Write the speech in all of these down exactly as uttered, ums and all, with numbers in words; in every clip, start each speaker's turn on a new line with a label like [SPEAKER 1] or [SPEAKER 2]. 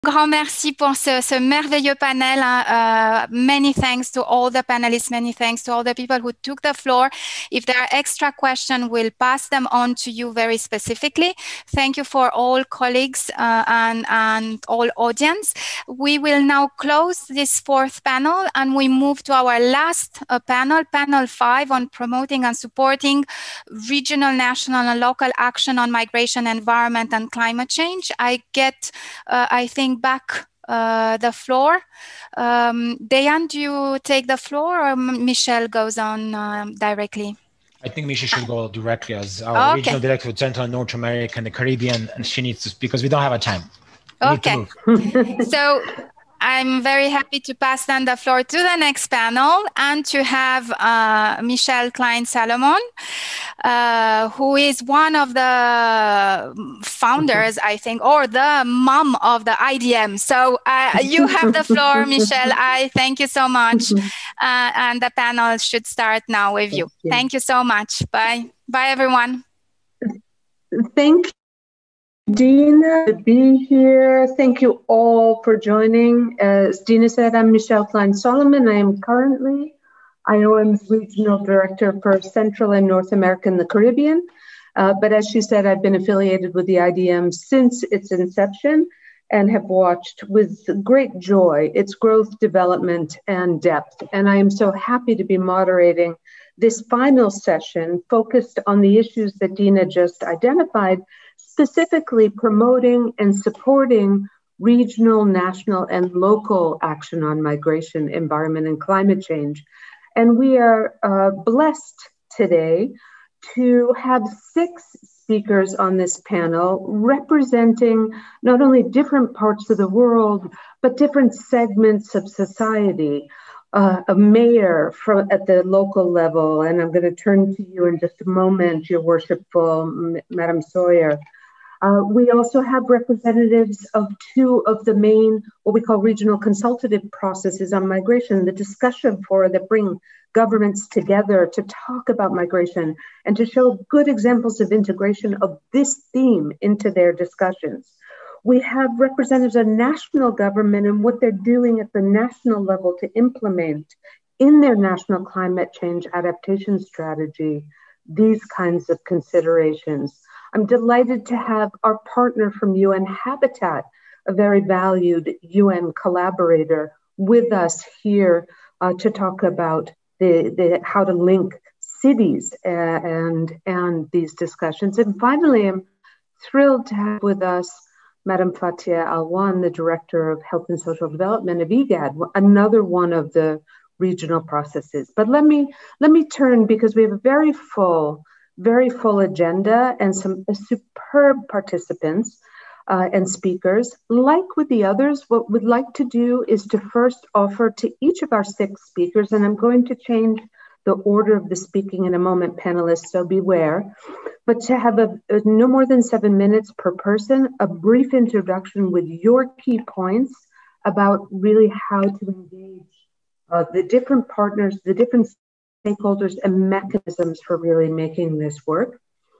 [SPEAKER 1] Grand merci pour ce, ce merveilleux panel. Uh, many thanks to all the panelists. Many thanks to all the people who took the floor. If there are extra questions, we'll pass them on to you very specifically. Thank you for all colleagues uh, and, and all audience. We will now close this fourth panel and we move to our last uh, panel, panel five, on promoting and supporting regional, national, and local action on migration, environment, and climate change. I get, uh, I think, back uh, the floor. Um, Dayan, do you take the floor or Michele goes on um, directly?
[SPEAKER 2] I think Michele should go directly as our
[SPEAKER 1] okay.
[SPEAKER 2] regional director for Central and North America and the Caribbean, and she needs to, because we don't have a time. We
[SPEAKER 1] okay. So I'm very happy to pass then the floor to the next panel and to have uh, Michele Klein-Solomon, uh, who is one of the founders, I think, or the mom of the I D M. So uh, you have the floor, Michele. I thank you so much. Uh, and the panel should start now with you. Thank you, thank you so much. Bye. Bye, everyone.
[SPEAKER 3] Thank you, Dina, to be here. Thank you all for joining. As Dina said, I'm Michele Klein-Solomon. I am currently I O M's Regional Director for Central and North America and the Caribbean. Uh, but as she said, I've been affiliated with the I D M since its inception and have watched with great joy its growth, development, and depth. And I am so happy to be moderating this final session focused on the issues that Dina just identified, specifically promoting and supporting regional, national, and local action on migration, environment, and climate change. And we are uh, blessed today to have six speakers on this panel representing not only different parts of the world, but different segments of society. Uh, a mayor from, at the local level, and I'm going to turn to you in just a moment, Your Worshipful Madam Sawyerr. Uh, we also have representatives of two of the main, what we call regional consultative processes on migration, the discussion forum that bring governments together to talk about migration and to show good examples of integration of this theme into their discussions. We have representatives of national government and what they're doing at the national level to implement in their national climate change adaptation strategy these kinds of considerations. I'm delighted to have our partner from U N Habitat, a very valued U N collaborator, with us here uh, to talk about the, the how to link cities uh, and, and these discussions. And finally, I'm thrilled to have with us Madam Fathia Alwan, the Director of Health and Social Development of E G A D, another one of the regional processes. But let me, let me turn, because we have a very full, very full agenda and some superb participants uh, and speakers. Like with the others, what we'd like to do is to first offer to each of our six speakers, and I'm going to change the order of the speaking in a moment, panelists, so beware, but to have a, a no more than seven minutes per person, a brief introduction with your key points about really how to engage uh, the different partners, the different stakeholders and mechanisms for really making this work.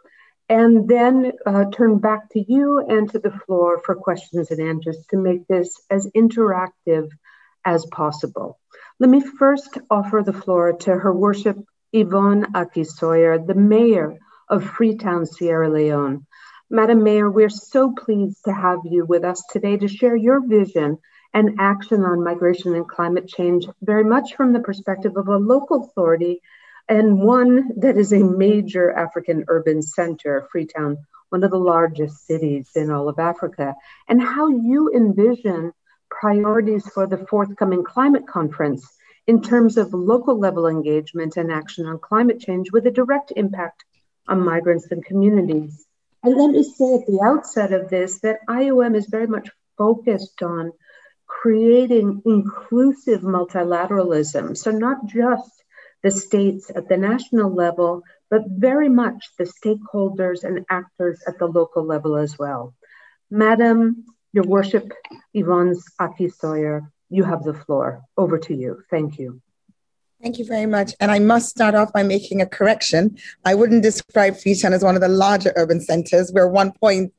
[SPEAKER 3] And then uh, turn back to you and to the floor for questions and answers to make this as interactive as possible. Let me first offer the floor to Her Worship Yvonne Aki-Sawyerr, the Mayor of Freetown, Sierra Leone. Madam Mayor, we're so pleased to have you with us today to share your vision and action on migration and climate change, very much from the perspective of a local authority and one that is a major African urban center, Freetown, one of the largest cities in all of Africa, and how you envision priorities for the forthcoming climate conference in terms of local level engagement and action on climate change with a direct impact on migrants and communities. And let me say at the outset of this that I O M is very much focused on creating inclusive multilateralism. So not just the states at the national level, but very much the stakeholders and actors at the local level as well. Madam, Your Worship, Yvonne Aki-Sawyerr, you have the floor. Over to you. Thank you.
[SPEAKER 4] Thank you very much. And I must start off by making a correction. I wouldn't describe Freetown as one of the larger urban centers. We're one point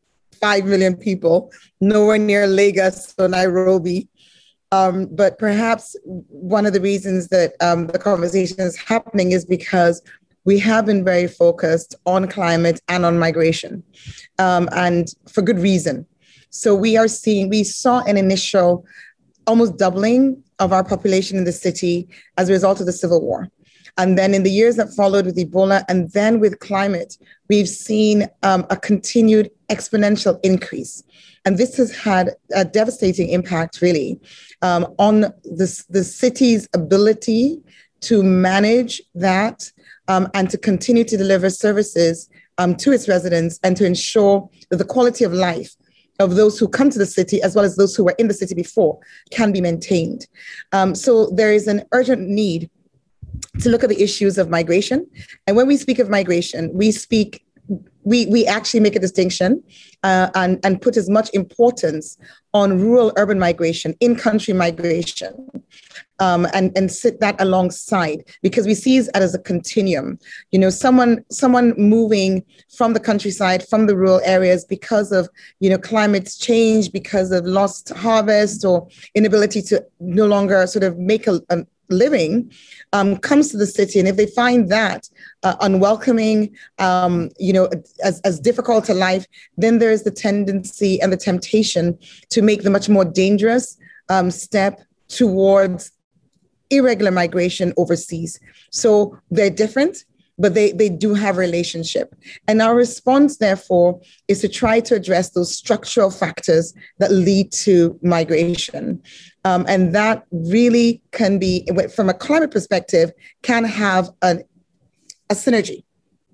[SPEAKER 4] five million people, nowhere near Lagos or Nairobi. Um, but perhaps one of the reasons that um, the conversation is happening is because we have been very focused on climate and on migration, um, and for good reason. So we are seeing, we saw an initial almost doubling of our population in the city as a result of the civil war. And then in the years that followed with Ebola and then with climate, we've seen um, a continued exponential increase. And this has had a devastating impact, really, um, on this, the city's ability to manage that um, and to continue to deliver services um, to its residents and to ensure that the quality of life of those who come to the city, as well as those who were in the city before, can be maintained. Um, so there is an urgent need to look at the issues of migration. And when we speak of migration, we speak We, we actually make a distinction uh, and, and put as much importance on rural urban migration, in-country migration, um, and, and sit that alongside, because we see it as a continuum. You know, someone someone moving from the countryside, from the rural areas because of, you know, climate change, because of lost harvest or inability to no longer sort of make a, a living, um, comes to the city. And if they find that uh, unwelcoming, um, you know, as, as difficult a life, then there is the tendency and the temptation to make the much more dangerous um, step towards irregular migration overseas. So they're different, but they, they do have a relationship. And our response, therefore, is to try to address those structural factors that lead to migration. Um, and that really can be, from a climate perspective, can have an, a synergy.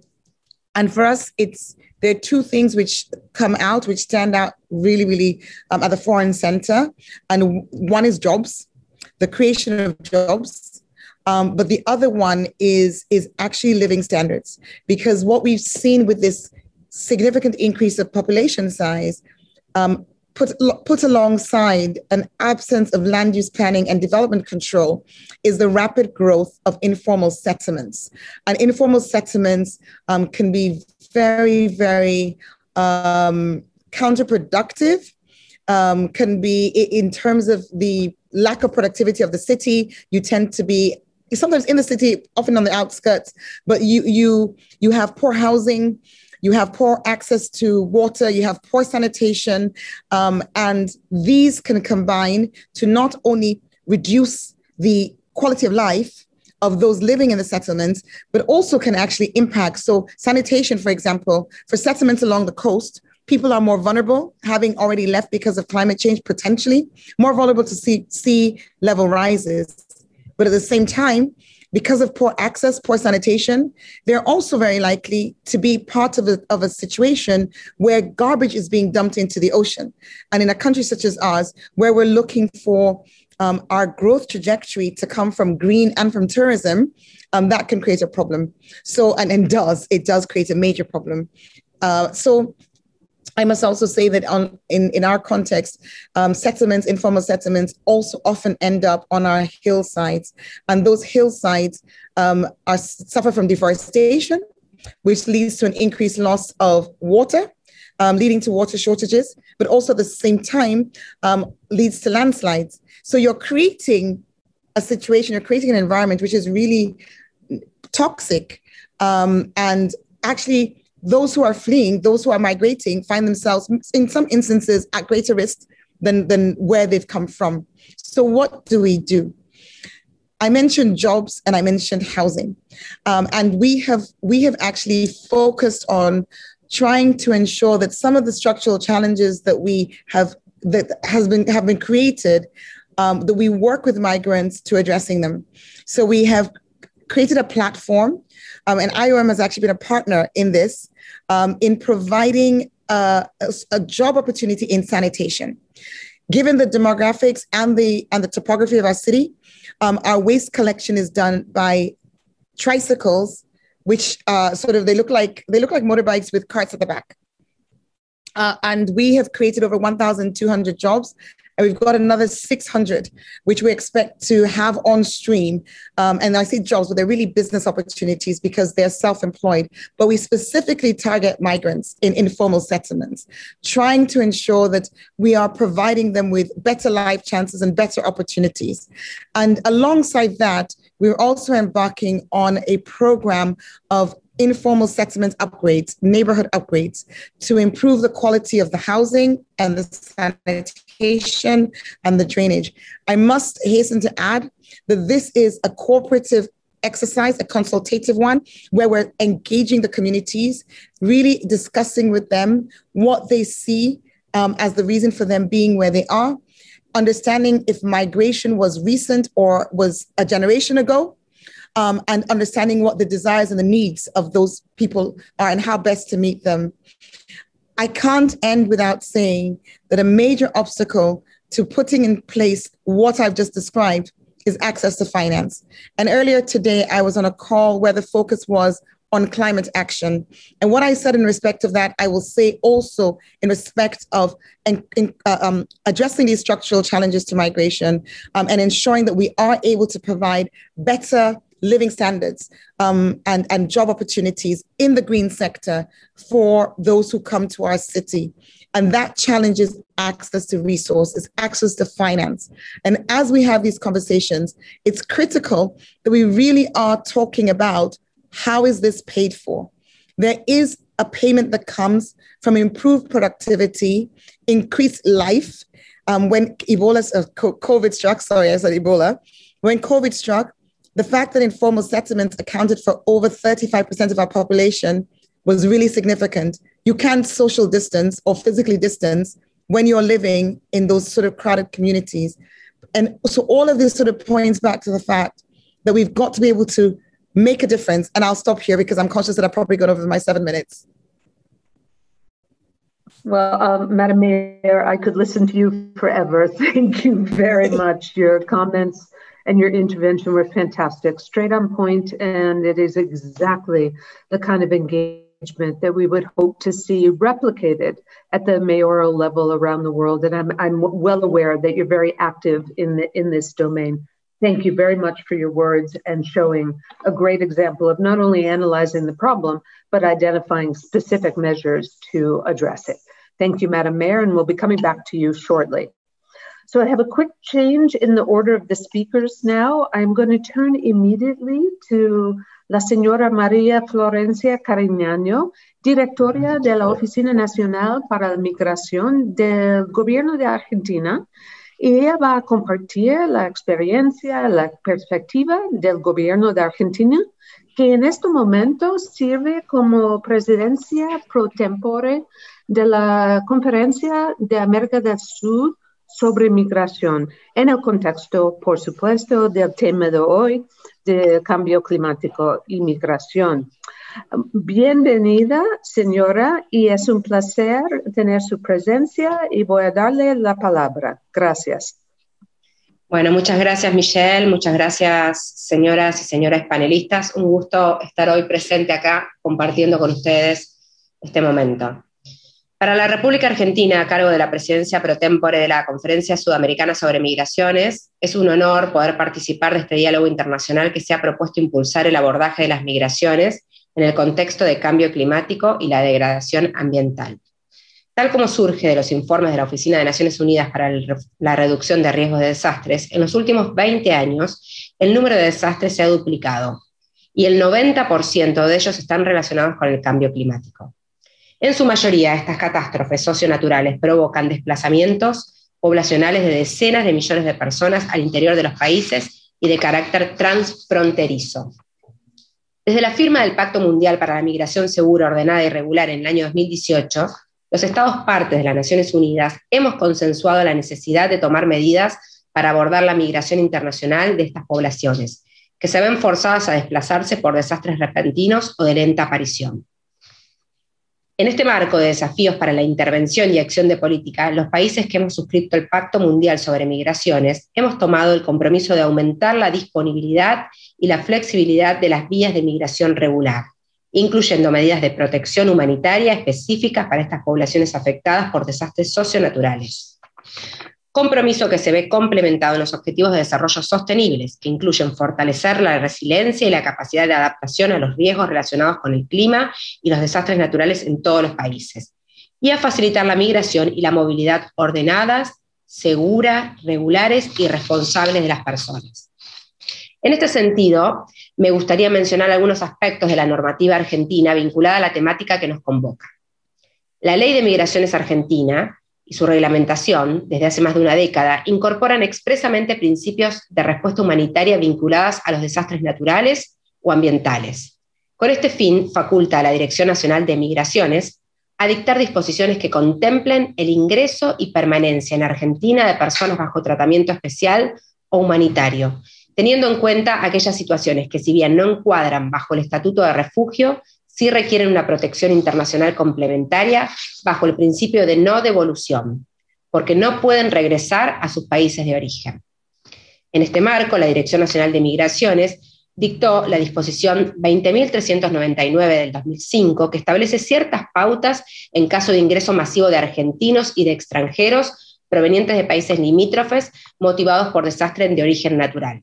[SPEAKER 4] And for us, it's there are two things which come out, which stand out really, really um, at the front and center. And one is jobs, the creation of jobs. Um, but the other one is, is actually living standards, because what we've seen with this significant increase of population size, um, put, put alongside an absence of land use planning and development control, is the rapid growth of informal settlements. And informal settlements um, can be very, very um, counterproductive, um, can be in terms of the lack of productivity of the city. You tend to be sometimes in the city, often on the outskirts, but you you you have poor housing, you have poor access to water, you have poor sanitation, um, and these can combine to not only reduce the quality of life of those living in the settlements, but also can actually impact. So sanitation, for example, for settlements along the coast, people are more vulnerable, having already left because of climate change, potentially more vulnerable to sea, sea level rises. But at the same time, because of poor access, poor sanitation, they're also very likely to be part of a, of a situation where garbage is being dumped into the ocean. And in a country such as ours, where we're looking for um, our growth trajectory to come from green and from tourism, um, that can create a problem. So, and, and does, it does create a major problem. Uh, so I must also say that on, in, in our context, um, settlements, informal settlements also often end up on our hillsides. And those hillsides um, are, suffer from deforestation, which leads to an increased loss of water, um, leading to water shortages, but also at the same time um, leads to landslides. So you're creating a situation, you're creating an environment which is really toxic. Um, and actually, those who are fleeing, those who are migrating, find themselves in some instances at greater risk than, than where they've come from. So what do we do? I mentioned jobs and I mentioned housing. Um, and we have, we have actually focused on trying to ensure that some of the structural challenges that we have, that has been, have been created, um, that we work with migrants to addressing them. So we have created a platform, um, and I O M has actually been a partner in this, um, in providing uh, a, a job opportunity in sanitation. Given the demographics and the and the topography of our city, um, our waste collection is done by tricycles, which uh, sort of they look like they look like motorbikes with carts at the back. Uh, and we have created over one thousand two hundred jobs and we've got another six hundred, which we expect to have on stream. Um, and I say jobs, but they're really business opportunities because they're self-employed. But we specifically target migrants in informal settlements, trying to ensure that we are providing them with better life chances and better opportunities. And alongside that, we're also embarking on a program of informal settlement upgrades, neighborhood upgrades, to improve the quality of the housing and the sanitation and the drainage. I must hasten to add that this is a cooperative exercise, a consultative one, where we're engaging the communities, really discussing with them what they see um, as the reason for them being where they are, understanding if migration was recent or was a generation ago, Um, and understanding what the desires and the needs of those people are and how best to meet them. I can't end without saying that a major obstacle to putting in place what I've just described is access to finance. And earlier today, I was on a call where the focus was on climate action. And what I said in respect of that, I will say also in respect of in, in, uh, um, addressing these structural challenges to migration um, and ensuring that we are able to provide better living standards um, and, and job opportunities in the green sector for those who come to our city. And that challenges access to resources, access to finance. And as we have these conversations, it's critical that we really are talking about how is this paid for? There is a payment that comes from improved productivity, increased life. Um, when Ebola, uh, COVID struck, sorry, I said Ebola. When COVID struck, the fact that informal settlements accounted for over thirty-five percent of our population was really significant. You can't social distance or physically distance when you're living in those sort of crowded communities. And so all of this sort of points back to the fact that we've got to be able to make a difference. And I'll stop here because I'm conscious that I've probably gone over my seven minutes.
[SPEAKER 3] Well, um, Madam Mayor, I could listen to you forever. Thank you very much. Your comments and your intervention were fantastic, straight on point, and it is exactly the kind of engagement that we would hope to see replicated at the mayoral level around the world. And I'm, I'm well aware that you're very active in, the, in this domain. Thank you very much for your words and showing a great example of not only analyzing the problem, but identifying specific measures to address it. Thank you, Madam Mayor, and we'll be coming back to you shortly. So I have a quick change in the order of the speakers now. I'm going to turn immediately to la señora María Florencia Carignano, directora de la Oficina Nacional para la Migración del Gobierno de Argentina. Y ella va a compartir la experiencia, la perspectiva del Gobierno de Argentina, que en este momento sirve como presidencia pro tempore de la Conferencia de América del Sur sobre migración, en el contexto, por supuesto, del tema de hoy, de cambio climático y migración. Bienvenida, señora, y es un placer tener su presencia y voy a darle la palabra. Gracias.
[SPEAKER 5] Bueno, muchas gracias, Michele, muchas gracias, señoras y señores panelistas. Un gusto estar hoy presente acá, compartiendo con ustedes este momento. Para la República Argentina, a cargo de la presidencia pro tempore de la Conferencia Sudamericana sobre Migraciones, es un honor poder participar de este diálogo internacional que se ha propuesto impulsar el abordaje de las migraciones en el contexto de cambio climático y la degradación ambiental. Tal como surge de los informes de la Oficina de Naciones Unidas para el, la Reducción de Riesgos de Desastres, en los últimos veinte años el número de desastres se ha duplicado y el noventa por ciento de ellos están relacionados con el cambio climático. En su mayoría, estas catástrofes socionaturales provocan desplazamientos poblacionales de decenas de millones de personas al interior de los países y de carácter transfronterizo. Desde la firma del Pacto Mundial para la Migración Segura, Ordenada y Regular en el año dos mil dieciocho, los Estados partes de las Naciones Unidas hemos consensuado la necesidad de tomar medidas para abordar la migración internacional de estas poblaciones, que se ven forzadas a desplazarse por desastres repentinos o de lenta aparición. En este marco de desafíos para la intervención y acción de política, los países que hemos suscrito el Pacto Mundial sobre Migraciones hemos tomado el compromiso de aumentar la disponibilidad y la flexibilidad de las vías de migración regular, incluyendo medidas de protección humanitaria específicas para estas poblaciones afectadas por desastres socionaturales. compromiso que se ve complementado en los Objetivos de Desarrollo Sostenibles, que incluyen fortalecer la resiliencia y la capacidad de adaptación a los riesgos relacionados con el clima y los desastres naturales en todos los países, y a facilitar la migración y la movilidad ordenadas, seguras, regulares y responsables de las personas. En este sentido, me gustaría mencionar algunos aspectos de la normativa argentina vinculada a la temática que nos convoca. La Ley de Migraciones Argentina y su reglamentación, desde hace más de una década, incorporan expresamente principios de respuesta humanitaria vinculadas a los desastres naturales o ambientales. Con este fin, faculta a la Dirección Nacional de Migraciones a dictar disposiciones que contemplen el ingreso y permanencia en Argentina de personas bajo tratamiento especial o humanitario, teniendo en cuenta aquellas situaciones que, si bien no encuadran bajo el Estatuto de Refugio, sí requieren una protección internacional complementaria bajo el principio de no devolución, porque no pueden regresar a sus países de origen. En este marco, la Dirección Nacional de Migraciones dictó la disposición veinte mil trescientos noventa y nueve del dos mil cinco, que establece ciertas pautas en caso de ingreso masivo de argentinos y de extranjeros provenientes de países limítrofes motivados por desastres de origen natural.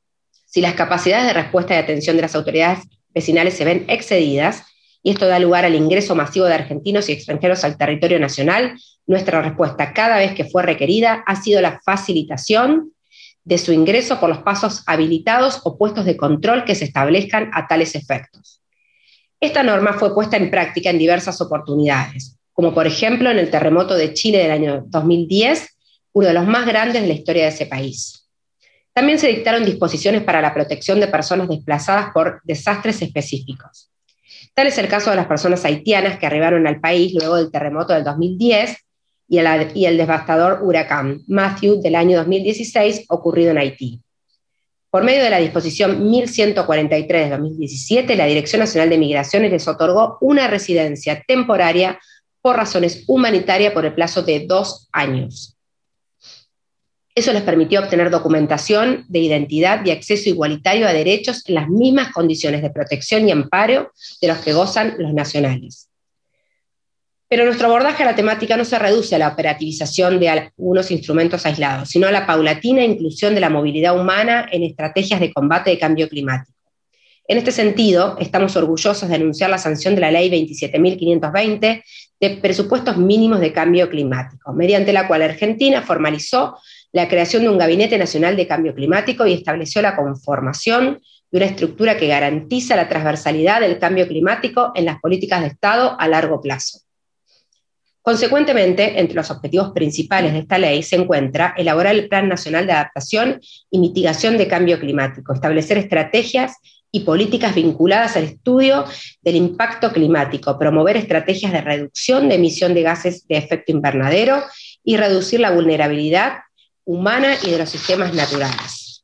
[SPEAKER 5] Si las capacidades de respuesta y atención de las autoridades vecinales se ven excedidas, y esto da lugar al ingreso masivo de argentinos y extranjeros al territorio nacional, nuestra respuesta cada vez que fue requerida ha sido la facilitación de su ingreso por los pasos habilitados o puestos de control que se establezcan a tales efectos. Esta norma fue puesta en práctica en diversas oportunidades, como por ejemplo en el terremoto de Chile del año dos mil diez, uno de los más grandes de la historia de ese país. También se dictaron disposiciones para la protección de personas desplazadas por desastres específicos. Tal es el caso de las personas haitianas que arribaron al país luego del terremoto del dos mil diez y el, y el devastador huracán Matthew del año dos mil dieciséis ocurrido en Haití. Por medio de la disposición mil ciento cuarenta y tres de dos mil diecisiete, la Dirección Nacional de Migraciones les otorgó una residencia temporaria por razones humanitarias por el plazo de dos años. Eso les permitió obtener documentación de identidad y acceso igualitario a derechos en las mismas condiciones de protección y amparo de los que gozan los nacionales. Pero nuestro abordaje a la temática no se reduce a la operativización de algunos instrumentos aislados, sino a la paulatina inclusión de la movilidad humana en estrategias de combate de cambio climático. En este sentido, estamos orgullosos de anunciar la sanción de la Ley veintisiete mil quinientos veinte de presupuestos mínimos de cambio climático, mediante la cual Argentina formalizó la creación de un Gabinete Nacional de Cambio Climático y estableció la conformación de una estructura que garantiza la transversalidad del cambio climático en las políticas de Estado a largo plazo. Consecuentemente, entre los objetivos principales de esta ley se encuentra elaborar el Plan Nacional de Adaptación y Mitigación de Cambio Climático, establecer estrategias y políticas vinculadas al estudio del impacto climático, promover estrategias de reducción de emisión de gases de efecto invernadero y reducir la vulnerabilidad humana y de los sistemas naturales.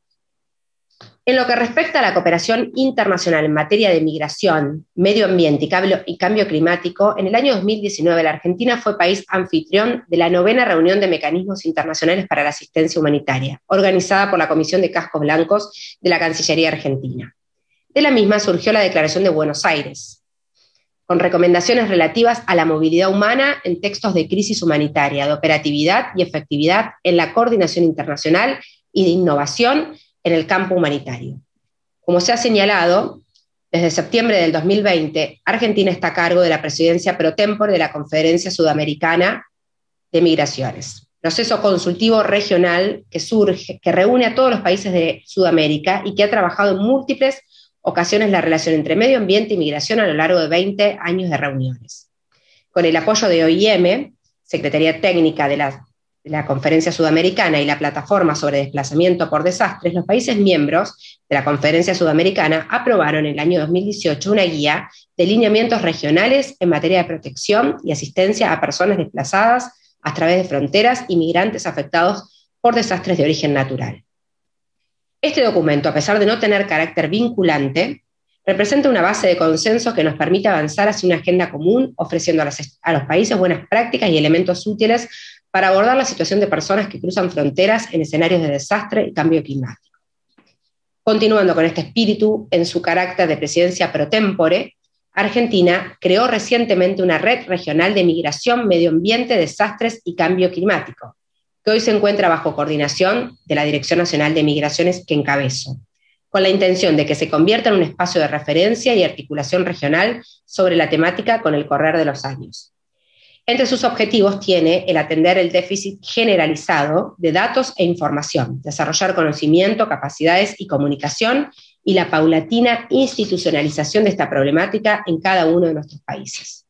[SPEAKER 5] En lo que respecta a la cooperación internacional en materia de migración, medio ambiente y cambio, y cambio climático, en el año dos mil diecinueve la Argentina fue país anfitrión de la novena reunión de mecanismos internacionales para la asistencia humanitaria, organizada por la Comisión de Cascos Blancos de la Cancillería Argentina. De la misma surgió la Declaración de Buenos Aires, con recomendaciones relativas a la movilidad humana en textos de crisis humanitaria, de operatividad y efectividad en la coordinación internacional y de innovación en el campo humanitario. Como se ha señalado, desde septiembre del dos mil veinte, Argentina está a cargo de la presidencia pro tempore de la Conferencia Sudamericana de Migraciones, proceso consultivo regional que surge, que reúne a todos los países de Sudamérica y que ha trabajado en múltiples ocasiones la relación entre medio ambiente y migración a lo largo de veinte años de reuniones. Con el apoyo de O I M, Secretaría Técnica de la, de la Conferencia Sudamericana y la Plataforma sobre Desplazamiento por Desastres, los países miembros de la Conferencia Sudamericana aprobaron en el año dos mil dieciocho una guía de lineamientos regionales en materia de protección y asistencia a personas desplazadas a través de fronteras y migrantes afectados por desastres de origen natural. Este documento, a pesar de no tener carácter vinculante, representa una base de consenso que nos permite avanzar hacia una agenda común, ofreciendo a los, a los países buenas prácticas y elementos útiles para abordar la situación de personas que cruzan fronteras en escenarios de desastre y cambio climático. Continuando con este espíritu, en su carácter de presidencia pro tempore, Argentina creó recientemente una red regional de migración, medio ambiente, desastres y cambio climático, que hoy se encuentra bajo coordinación de la Dirección Nacional de Migraciones que encabezo, con la intención de que se convierta en un espacio de referencia y articulación regional sobre la temática con el correr de los años. Entre sus objetivos tiene el atender el déficit generalizado de datos e información, desarrollar conocimiento, capacidades y comunicación, y la paulatina institucionalización de esta problemática en cada uno de nuestros países.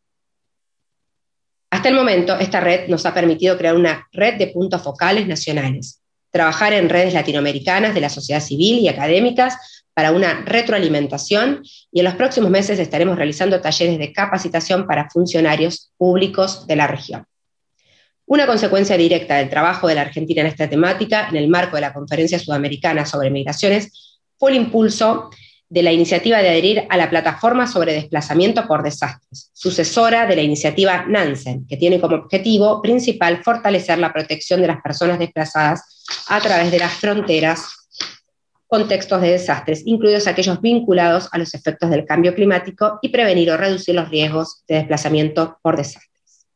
[SPEAKER 5] Hasta el momento, esta red nos ha permitido crear una red de puntos focales nacionales, trabajar en redes latinoamericanas de la sociedad civil y académicas para una retroalimentación, y en los próximos meses estaremos realizando talleres de capacitación para funcionarios públicos de la región. Una consecuencia directa del trabajo de la Argentina en esta temática, en el marco de la Conferencia Sudamericana sobre Migraciones, fue el impulso de la iniciativa de adherir a la Plataforma sobre Desplazamiento por Desastres, sucesora de la iniciativa Nansen, que tiene como objetivo principal fortalecer la protección de las personas desplazadas a través de las fronteras, contextos de desastres, incluidos aquellos vinculados a los efectos del cambio climático, y prevenir o reducir los riesgos de desplazamiento por desastres.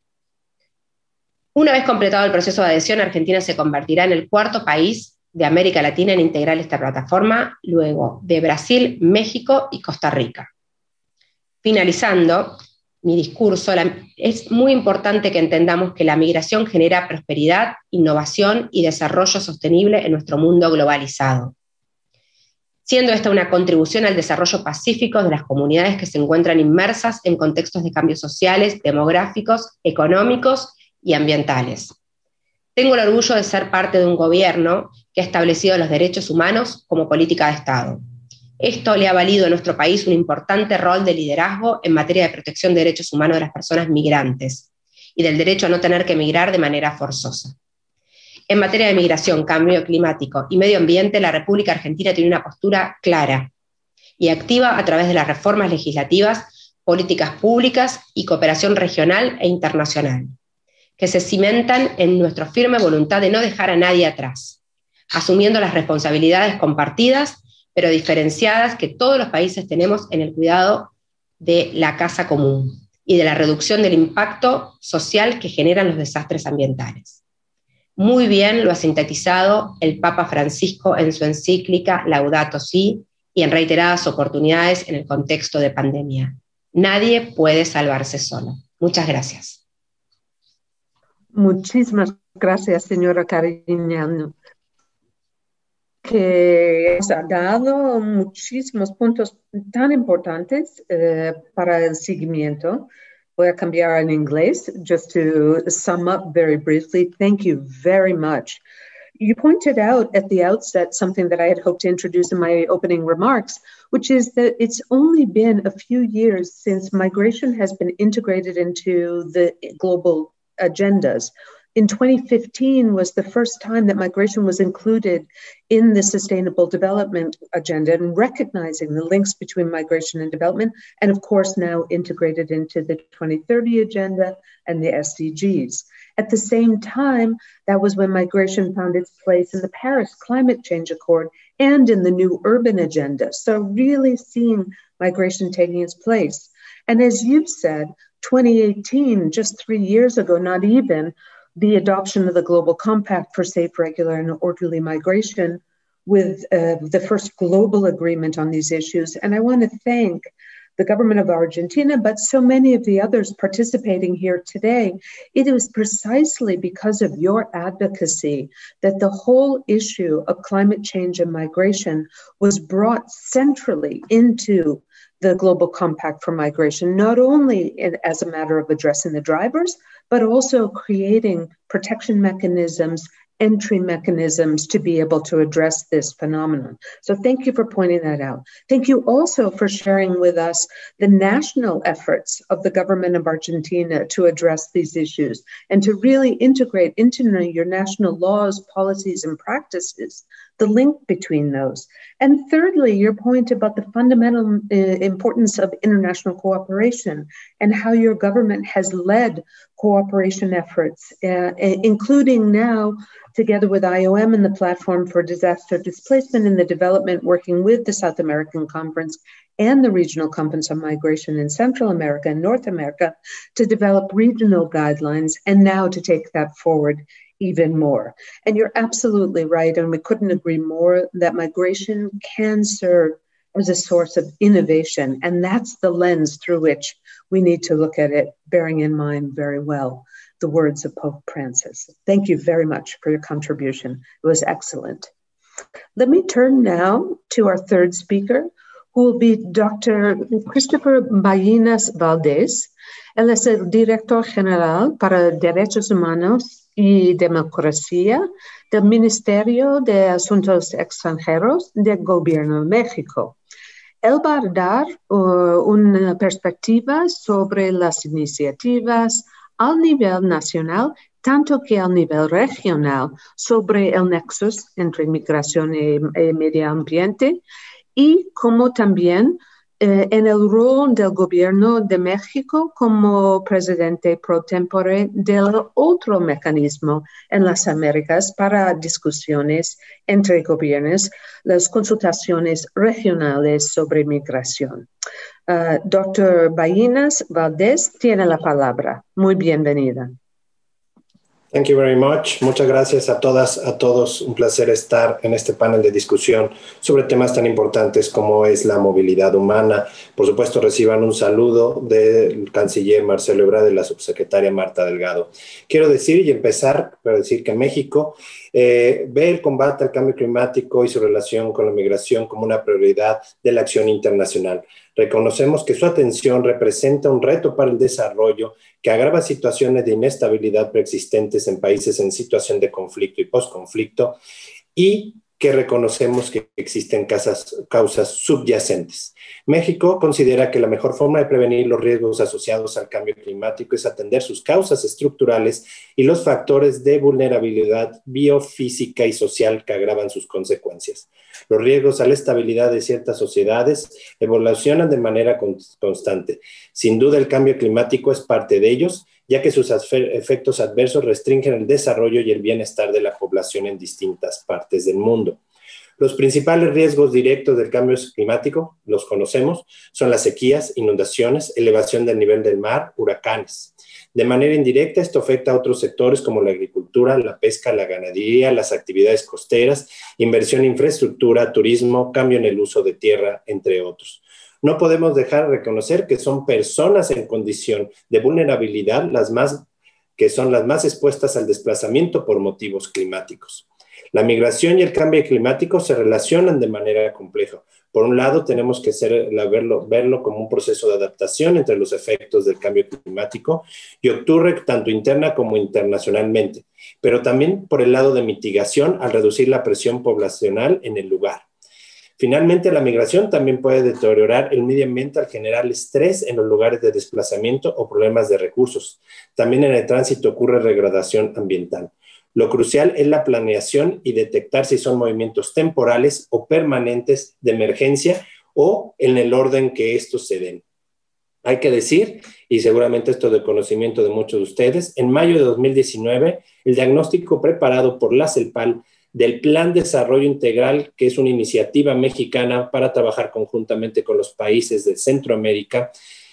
[SPEAKER 5] Una vez completado el proceso de adhesión, Argentina se convertirá en el cuarto país de América Latina en integrar esta plataforma, luego de Brasil, México y Costa Rica. Finalizando mi discurso, la, es muy importante que entendamos que la migración genera prosperidad, innovación y desarrollo sostenible en nuestro mundo globalizado, siendo esta una contribución al desarrollo pacífico de las comunidades que se encuentran inmersas en contextos de cambios sociales, demográficos, económicos y ambientales. Tengo el orgullo de ser parte de un gobierno que ha establecido los derechos humanos como política de Estado. Esto le ha valido a nuestro país un importante rol de liderazgo en materia de protección de derechos humanos de las personas migrantes y del derecho a no tener que migrar de manera forzosa. En materia de migración, cambio climático y medio ambiente, la República Argentina tiene una postura clara y activa a través de las reformas legislativas, políticas públicas y cooperación regional e internacional, que se cimentan en nuestra firme voluntad de no dejar a nadie atrás, asumiendo las responsabilidades compartidas, pero diferenciadas, que todos los países tenemos en el cuidado de la casa común y de la reducción del impacto social que generan los desastres ambientales. Muy bien lo ha sintetizado el Papa Francisco en su encíclica Laudato Si y en reiteradas oportunidades en el contexto de pandemia. Nadie puede salvarse solo. Muchas gracias.
[SPEAKER 3] Muchísimas gracias, señora Carignano, que ha dado muchísimos puntos tan importantes eh, para el seguimiento. Voy a cambiar en inglés, just to sum up very briefly. Thank you very much. You pointed out at the outset something that I had hoped to introduce in my opening remarks, which is that it's only been a few years since migration has been integrated into the global agendas. In twenty fifteen was the first time that migration was included in the Sustainable Development Agenda, and recognizing the links between migration and development, and of course now integrated into the twenty thirty Agenda and the S D Gs. At the same time, that was when migration found its place in the Paris Climate Change Accord and in the new Urban Agenda. So really seeing migration taking its place. And as you've said, twenty eighteen, just three years ago, not even, the adoption of the Global Compact for Safe, Regular, and Orderly Migration with uh, the first global agreement on these issues. And I want to thank the government of Argentina, but so many of the others participating here today. It was precisely because of your advocacy that the whole issue of climate change and migration was brought centrally into the Global Compact for Migration, not only in, as a matter of addressing the drivers, but also creating protection mechanisms, entry mechanisms to be able to address this phenomenon. So thank you for pointing that out. Thank you also for sharing with us the national efforts of the government of Argentina to address these issues and to really integrate into your national laws, policies, and practices the link between those. And thirdly, your point about the fundamental uh, importance of international cooperation and how your government has led cooperation efforts, uh, including now together with I O M and the Platform for Disaster Displacement and the Development, working with the South American Conference and the Regional Conference on Migration in Central America and North America to develop regional guidelines, and now to take that forward even more. And you're absolutely right, and we couldn't agree more that migration can serve as a source of innovation, and that's the lens through which we need to look at it, bearing in mind very well the words of Pope Francis. Thank you very much for your contribution. It was excellent. Let me turn now to our third speaker, who will be Doctor Christopher Ballinas Valdés. Él es el Director General para Derechos Humanos y Democracia del Ministerio de Asuntos Extranjeros del Gobierno de México. Él va a dar uh, una perspectiva sobre las iniciativas al nivel nacional, tanto que al nivel regional, sobre el nexus entre migración y, y medio ambiente, y como también eh, en el rol del Gobierno de México como presidente pro tempore del otro mecanismo en las Américas para discusiones entre gobiernos, las consultaciones regionales sobre migración. Uh, doctor Ballinas Valdés tiene la palabra. Muy bienvenida.
[SPEAKER 6] Thank you very much. Muchas gracias a todas, a todos. Un placer estar en este panel de discusión sobre temas tan importantes como es la movilidad humana. Por supuesto, reciban un saludo del canciller Marcelo Ebrard y de la subsecretaria Marta Delgado. Quiero decir y empezar para decir que México eh, ve el combate al cambio climático y su relación con la migración como una prioridad de la acción internacional. Reconocemos que su atención representa un reto para el desarrollo que agrava situaciones de inestabilidad preexistentes en países en situación de conflicto y posconflicto y que reconocemos que existen causas, causas subyacentes. México considera que la mejor forma de prevenir los riesgos asociados al cambio climático es atender sus causas estructurales y los factores de vulnerabilidad biofísica y social que agravan sus consecuencias. Los riesgos a la estabilidad de ciertas sociedades evolucionan de manera constante. Sin duda, el cambio climático es parte de ellos, ya que sus efectos adversos restringen el desarrollo y el bienestar de la población en distintas partes del mundo. Los principales riesgos directos del cambio climático, los conocemos, son las sequías, inundaciones, elevación del nivel del mar, huracanes. De manera indirecta, esto afecta a otros sectores como la agricultura, la pesca, la ganadería, las actividades costeras, inversión en infraestructura, turismo, cambio en el uso de tierra, entre otros. No podemos dejar de reconocer que son personas en condición de vulnerabilidad las más, que son las más expuestas al desplazamiento por motivos climáticos. La migración y el cambio climático se relacionan de manera compleja. Por un lado, tenemos que ser, verlo, verlo como un proceso de adaptación entre los efectos del cambio climático y ocurre tanto interna como internacionalmente, pero también por el lado de mitigación al reducir la presión poblacional en el lugar. Finalmente, la migración también puede deteriorar el medio ambiente al generar estrés en los lugares de desplazamiento o problemas de recursos. También en el tránsito ocurre degradación ambiental. Lo crucial es la planeación y detectar si son movimientos temporales o permanentes de emergencia o en el orden que estos se den. Hay que decir, y seguramente esto es de conocimiento de muchos de ustedes, en mayo de dos mil diecinueve, el diagnóstico preparado por la CELPAL del Plan de Desarrollo Integral, que es una iniciativa mexicana para trabajar conjuntamente con los países de Centroamérica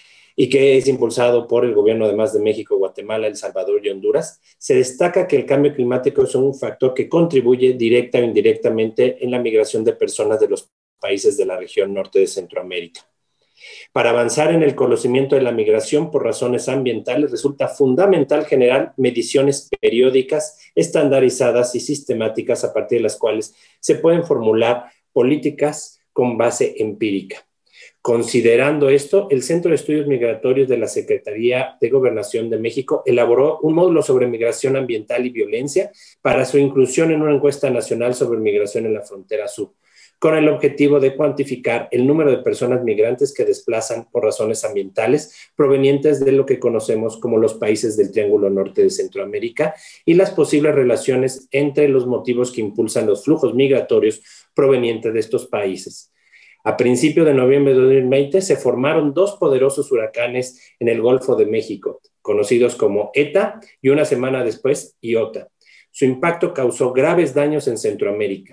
[SPEAKER 6] y que es impulsado por el gobierno además de México, Guatemala, El Salvador y Honduras, se destaca que el cambio climático es un factor que contribuye directa o indirectamente en la migración de personas de los países de la región norte de Centroamérica. Para avanzar en el conocimiento de la migración por razones ambientales, resulta fundamental generar mediciones periódicas, estandarizadas y sistemáticas a partir de las cuales se pueden formular políticas con base empírica. Considerando esto, el Centro de Estudios Migratorios de la Secretaría de Gobernación de México elaboró un módulo sobre migración ambiental y violencia para su inclusión en una encuesta nacional sobre migración en la frontera sur, con el objetivo de cuantificar el número de personas migrantes que desplazan por razones ambientales provenientes de lo que conocemos como los países del Triángulo Norte de Centroamérica y las posibles relaciones entre los motivos que impulsan los flujos migratorios provenientes de estos países. A principios de noviembre de dos mil veinte se formaron dos poderosos huracanes en el Golfo de México, conocidos como ETA y una semana después, Iota. Su impacto causó graves daños en Centroamérica.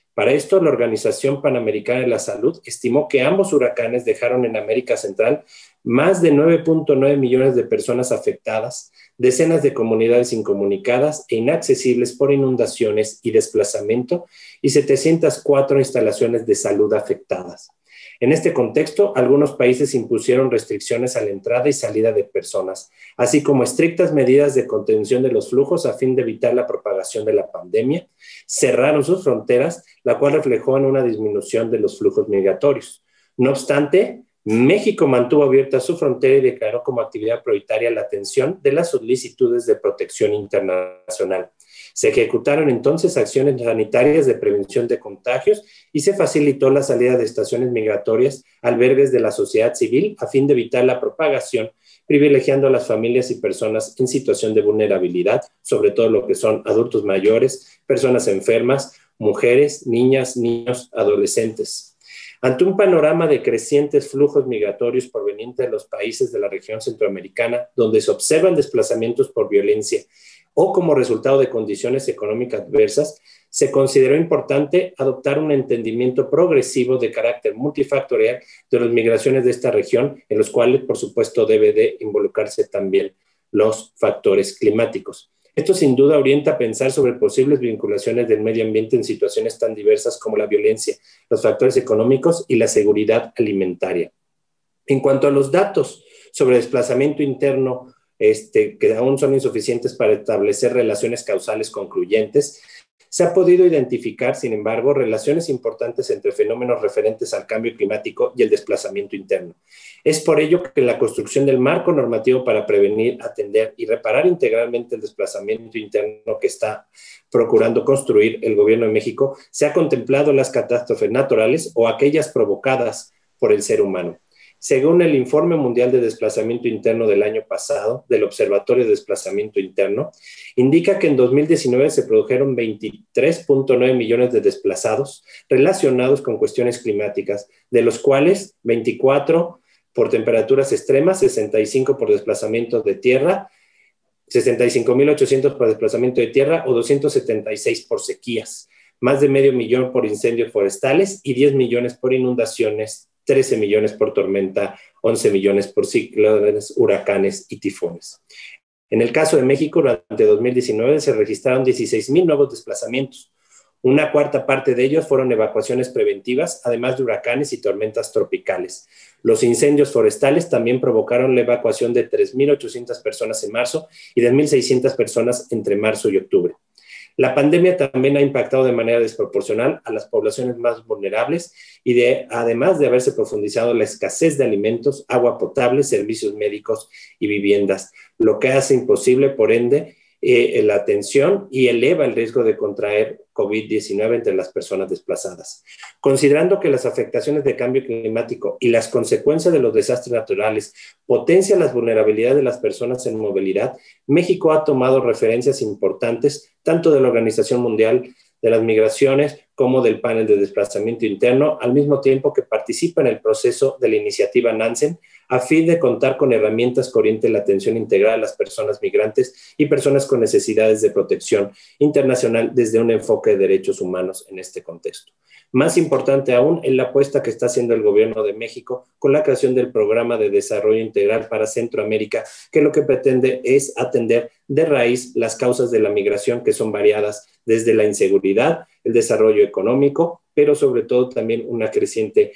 [SPEAKER 6] Para esto, la Organización Panamericana de la Salud estimó que ambos huracanes dejaron en América Central más de nueve punto nueve millones de personas afectadas, decenas de comunidades incomunicadas e inaccesibles por inundaciones y desplazamiento, y setecientas cuatro instalaciones de salud afectadas. En este contexto, algunos países impusieron restricciones a la entrada y salida de personas, así como estrictas medidas de contención de los flujos a fin de evitar la propagación de la pandemia. Cerraron sus fronteras, la cual reflejó en una disminución de los flujos migratorios. No obstante, México mantuvo abierta su frontera y declaró como actividad prioritaria la atención de las solicitudes de protección internacional. Se ejecutaron entonces acciones sanitarias de prevención de contagios y se facilitó la salida de estaciones migratorias, albergues de la sociedad civil, a fin de evitar la propagación, privilegiando a las familias y personas en situación de vulnerabilidad, sobre todo lo que son adultos mayores, personas enfermas, mujeres, niñas, niños, adolescentes. Ante un panorama de crecientes flujos migratorios provenientes de los países de la región centroamericana, donde se observan desplazamientos por violencia o como resultado de condiciones económicas adversas, se consideró importante adoptar un entendimiento progresivo de carácter multifactorial de las migraciones de esta región, en los cuales, por supuesto, debe de involucrarse también los factores climáticos. Esto sin duda orienta a pensar sobre posibles vinculaciones del medio ambiente en situaciones tan diversas como la violencia, los factores económicos y la seguridad alimentaria. En cuanto a los datos sobre desplazamiento interno, este, que aún son insuficientes para establecer relaciones causales concluyentes, se ha podido identificar, sin embargo, relaciones importantes entre fenómenos referentes al cambio climático y el desplazamiento interno. Es por ello que la construcción del marco normativo para prevenir, atender y reparar integralmente el desplazamiento interno que está procurando construir el Gobierno de México, se ha contemplado las catástrofes naturales o aquellas provocadas por el ser humano. Según el Informe Mundial de Desplazamiento Interno del año pasado, del Observatorio de Desplazamiento Interno, indica que en dos mil diecinueve se produjeron veintitrés punto nueve millones de desplazados relacionados con cuestiones climáticas, de los cuales veinticuatro por temperaturas extremas, sesenta y cinco por desplazamiento de tierra, sesenta y cinco mil ochocientos por desplazamiento de tierra o doscientos setenta y seis por sequías, más de medio millón por incendios forestales y diez millones por inundaciones, trece millones por tormenta, once millones por ciclones, huracanes y tifones. En el caso de México, durante dos mil diecinueve se registraron dieciséis mil nuevos desplazamientos. Una cuarta parte de ellos fueron evacuaciones preventivas, además de huracanes y tormentas tropicales. Los incendios forestales también provocaron la evacuación de tres mil ochocientas personas en marzo y de mil seiscientas personas entre marzo y octubre. La pandemia también ha impactado de manera desproporcional a las poblaciones más vulnerables y de, además de haberse profundizado la escasez de alimentos, agua potable, servicios médicos y viviendas, lo que hace imposible, por ende, eh, la atención y eleva el riesgo de contraer COVID diecinueve entre las personas desplazadas. Considerando que las afectaciones de cambio climático y las consecuencias de los desastres naturales potencian las vulnerabilidades de las personas en movilidad, México ha tomado referencias importantes tanto de la Organización Mundial de las Migraciones como del panel de desplazamiento interno, al mismo tiempo que participa en el proceso de la iniciativa Nansen, a fin de contar con herramientas que orienten la atención integral a las personas migrantes y personas con necesidades de protección internacional desde un enfoque de derechos humanos en este contexto. Más importante aún es la apuesta que está haciendo el Gobierno de México con la creación del Programa de Desarrollo Integral para Centroamérica, que lo que pretende es atender de raíz las causas de la migración, que son variadas desde la inseguridad, el desarrollo económico, pero sobre todo también una creciente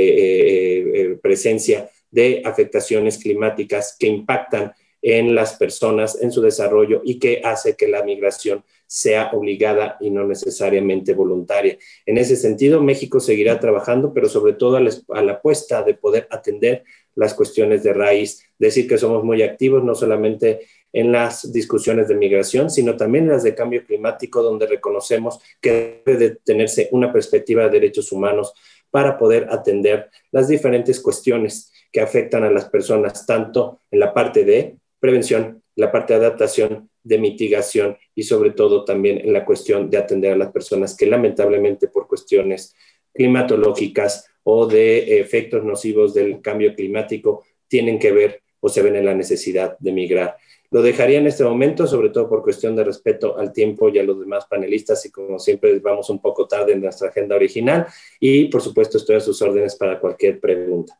[SPEAKER 6] eh, eh, presencia de afectaciones climáticas que impactan en las personas, en su desarrollo y que hace que la migración sea obligada y no necesariamente voluntaria. En ese sentido, México seguirá trabajando, pero sobre todo a la, a la apuesta de poder atender las cuestiones de raíz, decir que somos muy activos, no solamente en las discusiones de migración, sino también en las de cambio climático, donde reconocemos que debe de tenerse una perspectiva de derechos humanos para poder atender las diferentes cuestiones que afectan a las personas, tanto en la parte de prevención, la parte de adaptación, de mitigación y sobre todo también en la cuestión de atender a las personas que lamentablemente por cuestiones climatológicas o de efectos nocivos del cambio climático tienen que ver o se ven en la necesidad de migrar. Lo dejaría en este momento, sobre todo por cuestión de respeto al tiempo y a los demás panelistas, y como siempre vamos un poco tarde en nuestra agenda original, y por supuesto estoy a sus órdenes para cualquier pregunta.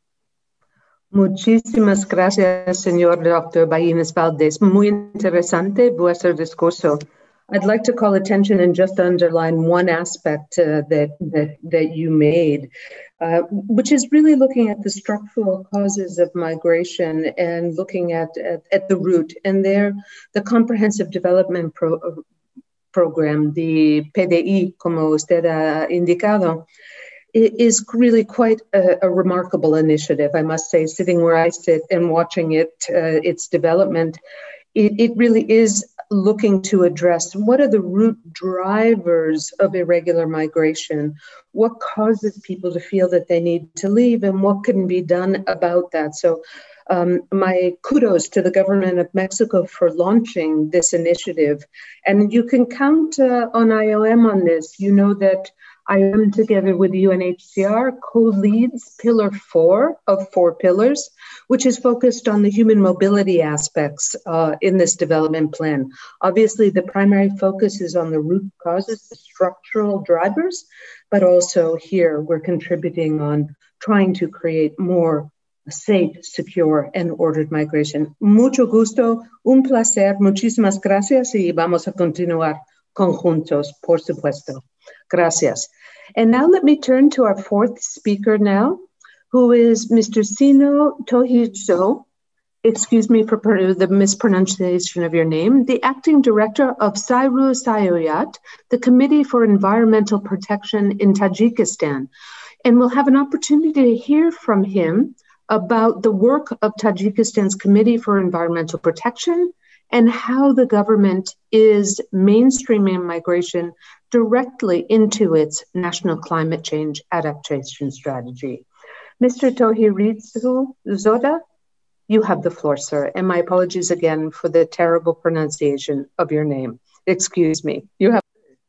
[SPEAKER 3] Muchísimas gracias, señor doctor Baines Valdez. Muy interesante vuestro discurso. I'd like to call attention and just underline one aspect uh, that, that, that you made, uh, which is really looking at the structural causes of migration and looking at, at, at the root. And there, the Comprehensive Development Pro, Program, the P D I, como usted ha indicado, is really quite a, a remarkable initiative, I must say, sitting where I sit and watching it, uh, its development. It, it really is looking to address what are the root drivers of irregular migration, what causes people to feel that they need to leave, and what can be done about that. So um, my kudos to the government of Mexico for launching this initiative. And you can count uh, on I O M on this. You know that I O M, together with U N H C R, co-leads Pillar four of four pillars, which is focused on the human mobility aspects uh, in this development plan. Obviously, the primary focus is on the root causes, the structural drivers, but also here we're contributing on trying to create more safe, secure, and ordered migration. Mucho gusto, un placer, muchísimas gracias, y vamos a continuar conjuntos, por supuesto. Gracias. And now let me turn to our fourth speaker now, who is Mister Sino Tohizo, excuse me for the mispronunciation of your name, the Acting Director of Sheralizoda, the Committee for Environmental Protection in Tajikistan. And we'll have an opportunity to hear from him about the work of Tajikistan's Committee for Environmental Protection and how the government is mainstreaming migration directly into its national climate change adaptation strategy. Mister Sheralizoda, you have the floor, sir. And my apologies again for the terrible pronunciation of your name. Excuse me. You have.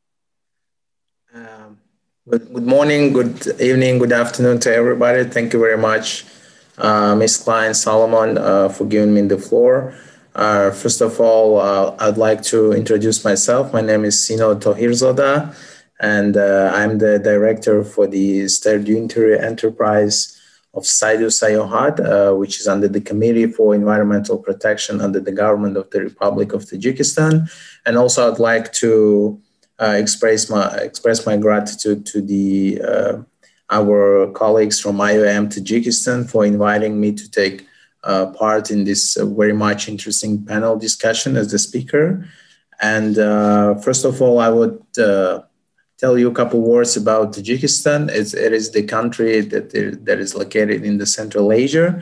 [SPEAKER 7] Um, good, good morning, good evening, good afternoon to everybody. Thank you very much, uh, Miz Klein-Solomon, uh, for giving me the floor. Uh, first of all, uh, I'd like to introduce myself. My name is Sino Tohizo, and uh, I'm the director for the State Unitary Enterprise of Sheralizoda, uh, which is under the Committee for Environmental Protection under the government of the Republic of Tajikistan. And also, I'd like to uh, express my express my gratitude to the uh, our colleagues from I O M Tajikistan for inviting me to take Uh, part in this uh, very much interesting panel discussion as the speaker. And uh, first of all, I would uh, tell you a couple words about Tajikistan. It's, it is the country that, that is located in the Central Asia.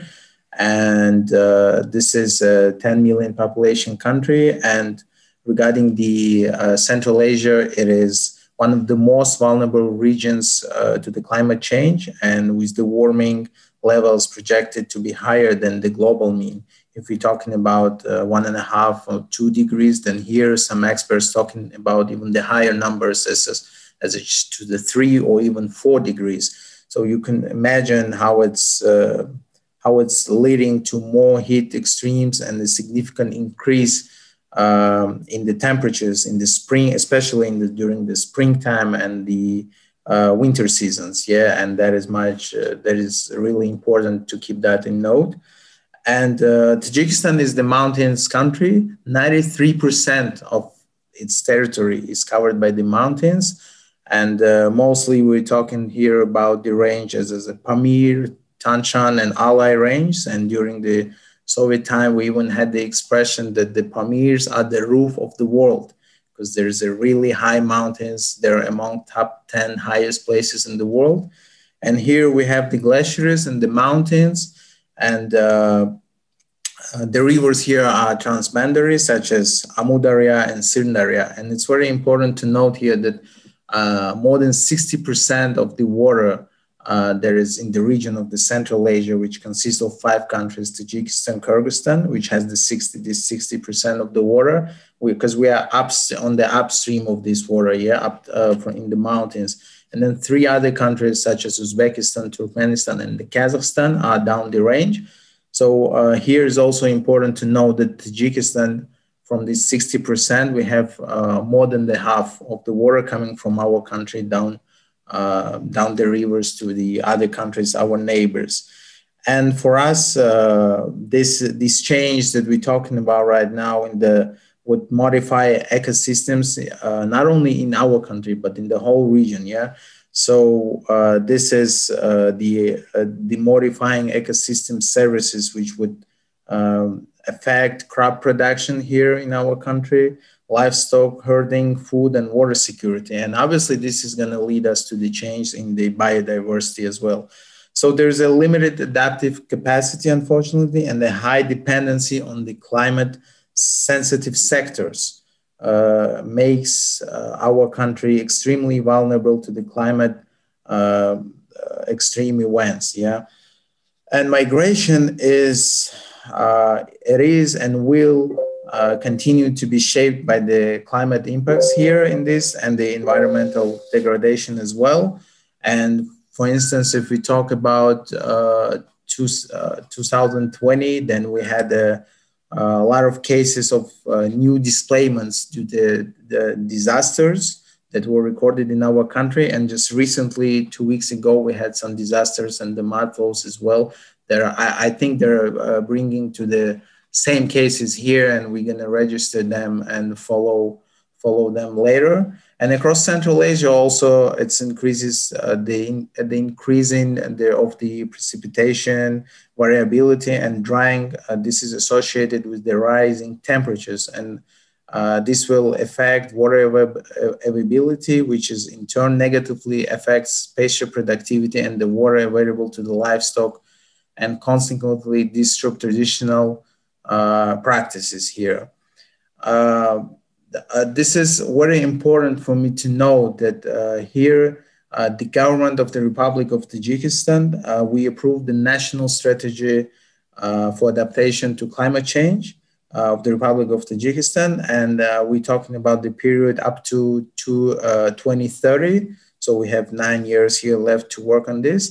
[SPEAKER 7] And uh, this is a ten million population country. And regarding the uh, Central Asia, it is one of the most vulnerable regions uh, to the climate change, and with the warming levels projected to be higher than the global mean. If we're talking about uh, one and a half or two degrees, then here some experts talking about even the higher numbers as, as, as it's to the three or even four degrees. So you can imagine how it's, uh, how it's leading to more heat extremes and a significant increase um, in the temperatures in the spring, especially in the, during the springtime and the Uh, winter seasons, yeah, and that is much, uh, that is really important to keep that in note. And uh, Tajikistan is the mountains country. ninety-three percent of its territory is covered by the mountains. And uh, mostly we're talking here about the ranges as a Pamir, Tanshan, and Alai range. And during the Soviet time, we even had the expression that the Pamirs are the roof of the world, because there's a really high mountains. They're among top ten highest places in the world. And here we have the glaciers and the mountains, and uh, uh, the rivers here are transboundary, such as Amudarya and Sirdarya. And it's very important to note here that uh, more than sixty percent of the water uh, there is in the region of the Central Asia, which consists of five countries, Tajikistan, Kyrgyzstan, which has the sixty, this sixty percent of the water, because we, we are up on the upstream of this water, yeah, up uh, from in the mountains. And then three other countries, such as Uzbekistan, Turkmenistan, and Kazakhstan, are down the range. So uh, here is also important to know that Tajikistan, from this sixty percent, we have uh, more than the half of the water coming from our country down, uh, down the rivers to the other countries, our neighbors. And for us, uh, this, this change that we're talking about right now in the, would modify ecosystems, uh, not only in our country, but in the whole region, yeah? So uh, this is uh, the, uh, the modifying ecosystem services, which would um, affect crop production here in our country, livestock herding, food and water security. And obviously this is gonna lead us to the change in the biodiversity as well. So there's a limited adaptive capacity, unfortunately, and a high dependency on the climate sensitive sectors uh, makes uh, our country extremely vulnerable to the climate uh, extreme events, yeah? And migration is, uh, it is and will uh, continue to be shaped by the climate impacts here in this and the environmental degradation as well. And for instance, if we talk about uh, two, uh, two thousand twenty, then we had a, a lot of cases of uh, new displacements due to the disasters that were recorded in our country. And just recently, two weeks ago, we had some disasters and the mudfalls as well. There, I, I think they're uh, bringing to the same cases here, and we're going to register them and follow follow them later. And across Central Asia also, it increases uh, the, the increasing the, of the precipitation, variability and drying. Uh, this is associated with the rising temperatures, and uh, this will affect water availability, which is in turn negatively affects pasture productivity and the water available to the livestock, and consequently disrupt traditional uh, practices here. Uh, Uh, this is very important for me to know that uh, here, uh, the government of the Republic of Tajikistan, uh, we approved the national strategy uh, for adaptation to climate change uh, of the Republic of Tajikistan. And uh, we're talking about the period up to, to uh, twenty thirty. So we have nine years here left to work on this.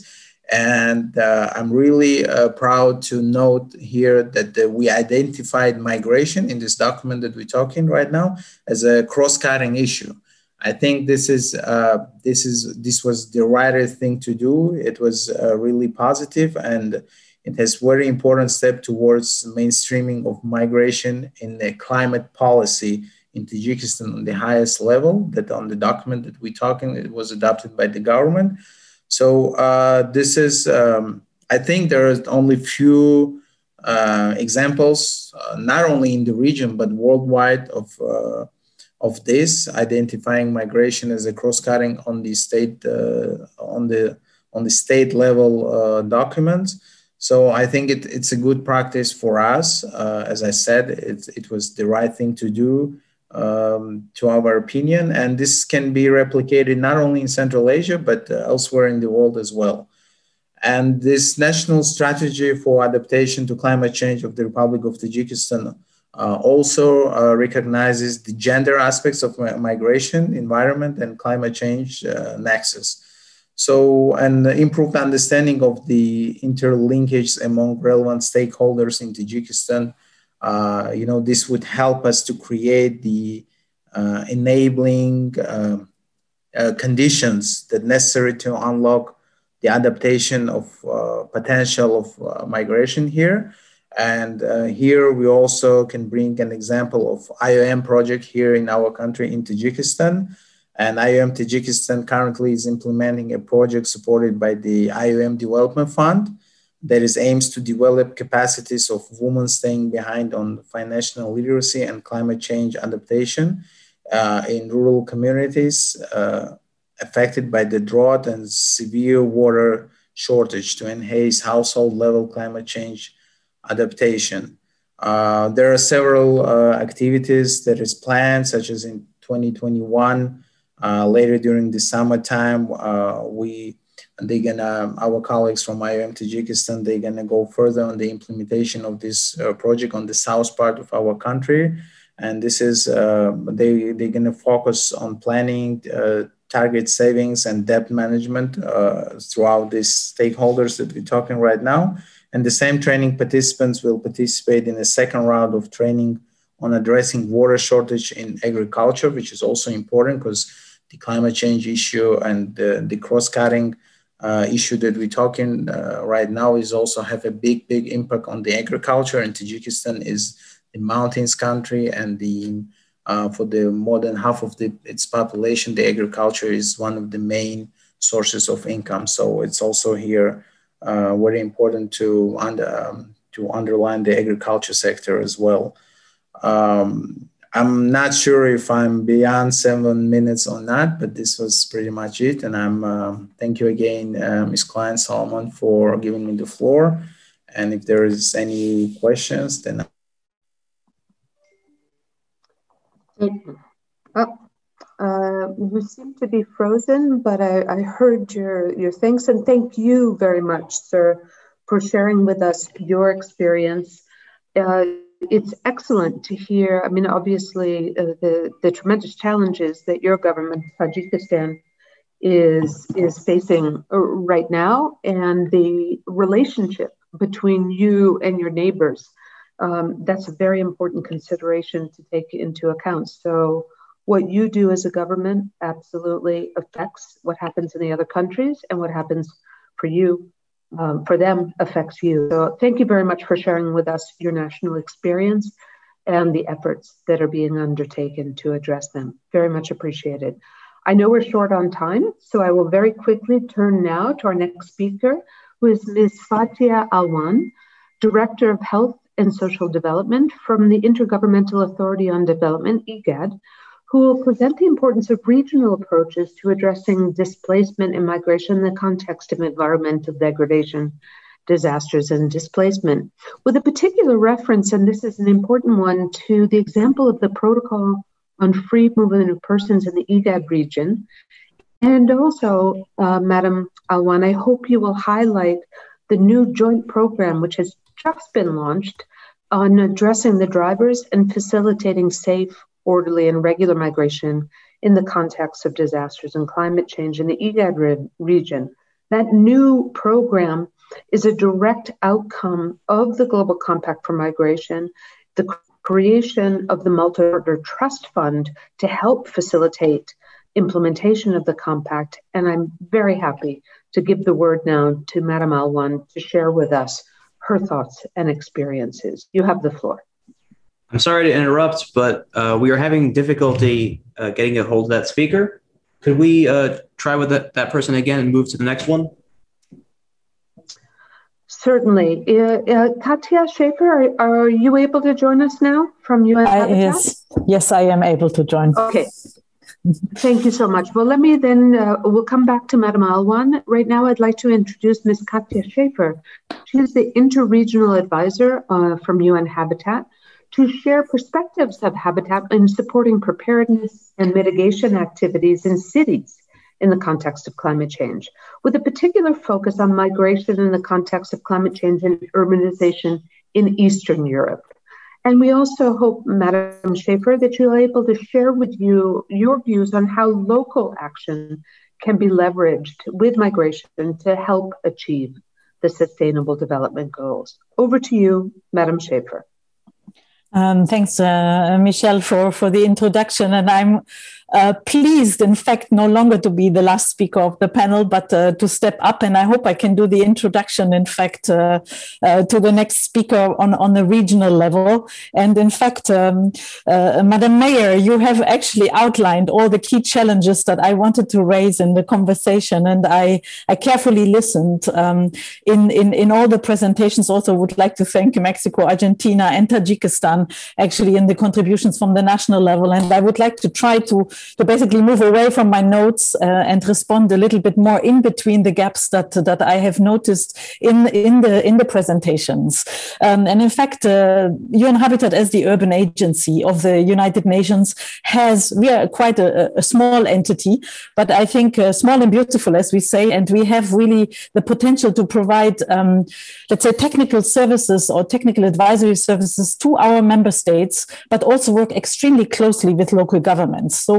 [SPEAKER 7] And uh, I'm really uh, proud to note here that uh, we identified migration in this document that we're talking right now as a cross-cutting issue. I think this is uh, this is this was the right thing to do. It was uh, really positive, and it has very important step towards mainstreaming of migration in the climate policy in Tajikistan on the highest level. That on the document that we're talking, it was adopted by the government. So uh, this is, um, I think there are only few uh, examples, uh, not only in the region, but worldwide of, uh, of this, identifying migration as a cross-cutting on the state, uh, on the, on the state level uh, documents. So I think it, it's a good practice for us. Uh, as I said, it, it was the right thing to do. Um, to our opinion, and this can be replicated not only in Central Asia, but uh, elsewhere in the world as well. And this national strategy for adaptation to climate change of the Republic of Tajikistan uh, also uh, recognizes the gender aspects of migration, environment, and climate change uh, nexus. So, an improved understanding of the interlinkage among relevant stakeholders in Tajikistan. Uh, you know, this would help us to create the uh, enabling uh, uh, conditions that necessary to unlock the adaptation of uh, potential of uh, migration here. And uh, here we also can bring an example of I O M project here in our country in Tajikistan. And I O M Tajikistan currently is implementing a project supported by the I O M Development Fund that is aims to develop capacities of women staying behind on financial literacy and climate change adaptation uh, in rural communities uh, affected by the drought and severe water shortage to enhance household level climate change adaptation. Uh, there are several uh, activities that is planned, such as in twenty twenty-one, uh, later during the summertime, uh, we They're gonna, our colleagues from I O M Tajikistan, they're gonna go further on the implementation of this uh, project on the south part of our country. And this is, uh, they, they're gonna focus on planning, uh, target savings and debt management uh, throughout these stakeholders that we're talking right now. And the same training participants will participate in a second round of training on addressing water shortage in agriculture, which is also important because the climate change issue and the, the cross-cutting uh, issue that we're talking uh, right now is also have a big, big impact on the agriculture. And Tajikistan is the mountains country, and the uh, for the more than half of the, its population, the agriculture is one of the main sources of income. So it's also here uh, very important to, under, um, to underline the agriculture sector as well. Um, I'm not sure if I'm beyond seven minutes or not, but this was pretty much it. And I'm um, thank you again, uh, Miz Klein-Solomon, for giving me the floor. And if there is any questions, then.
[SPEAKER 3] Oh, uh, you seem to be frozen, but I, I heard your, your thanks, and thank you very much, sir, for sharing with us your experience. Uh, It's excellent to hear. I mean, obviously, uh, the, the tremendous challenges that your government, Tajikistan, is, is facing right now, and the relationship between you and your neighbors. Um, that's a very important consideration to take into account. So what you do as a government absolutely affects what happens in the other countries, and what happens for you Um, for them affects you. So thank you very much for sharing with us your national experience and the efforts that are being undertaken to address them. Very much appreciated. I know we're short on time, so I will very quickly turn now to our next speaker, who is Miz Fathia Alwan, Director of Health and Social Development from the Intergovernmental Authority on Development, I G A D, who will present the importance of regional approaches to addressing displacement and migration in the context of environmental degradation, disasters, and displacement, with a particular reference, and this is an important one, to the example of the Protocol on Free Movement of Persons in the I G A D region. And also, uh, Madam Alwan, I hope you will highlight the new joint program, which has just been launched, on addressing the drivers and facilitating safe, orderly, and regular migration in the context of disasters and climate change in the I G A D re region. That new program is a direct outcome of the Global Compact for Migration, the creation of the Multilateral Trust Fund to help facilitate implementation of the compact. And I'm very happy to give the word now to Madam Alwan to share with us her thoughts and experiences. You have the floor.
[SPEAKER 8] I'm sorry to interrupt, but uh, we are having difficulty uh, getting a hold of that speaker. Could we uh, try with that, that person again and move to the next one?
[SPEAKER 3] Certainly. Uh, uh, Katja, Schaefer, are, are you able to join us now from U N Habitat?
[SPEAKER 9] Yes, yes, I am able to join.
[SPEAKER 3] Okay. Thank you so much. Well, let me then, uh, we'll come back to Madam Alwan. Right now, I'd like to introduce Miz Katja Schaefer. She is the Interregional Advisor uh, from U N Habitat, to share perspectives of Habitat in supporting preparedness and mitigation activities in cities in the context of climate change, with a particular focus on migration in the context of climate change and urbanization in Eastern Europe. And we also hope, Madam Schaefer, that you're able to share with you your views on how local action can be leveraged with migration to help achieve the Sustainable Development Goals. Over to you, Madam Schaefer.
[SPEAKER 9] Um, thanks, uh, Michele, for, for the introduction. And I'm uh, pleased, in fact, no longer to be the last speaker of the panel, but uh, to step up. And I hope I can do the introduction, in fact, uh, uh, to the next speaker on, on the regional level. And in fact, um, uh, Madam Mayor, you have actually outlined all the key challenges that I wanted to raise in the conversation. And I, I carefully listened um, in, in, in all the presentations. Also would like to thank Mexico, Argentina, and Tajikistan actually in the contributions from the national level. And I would like to try to, to basically move away from my notes uh, and respond a little bit more in between the gaps that, that I have noticed in, in, the, in the presentations. Um, and in fact, uh, U N Habitat as the urban agency of the United Nations has, we are quite a, a small entity, but I think uh, small and beautiful, as we say, and we have really the potential to provide, um, let's say, technical services or technical advisory services to our member states, but also work extremely closely with local governments. So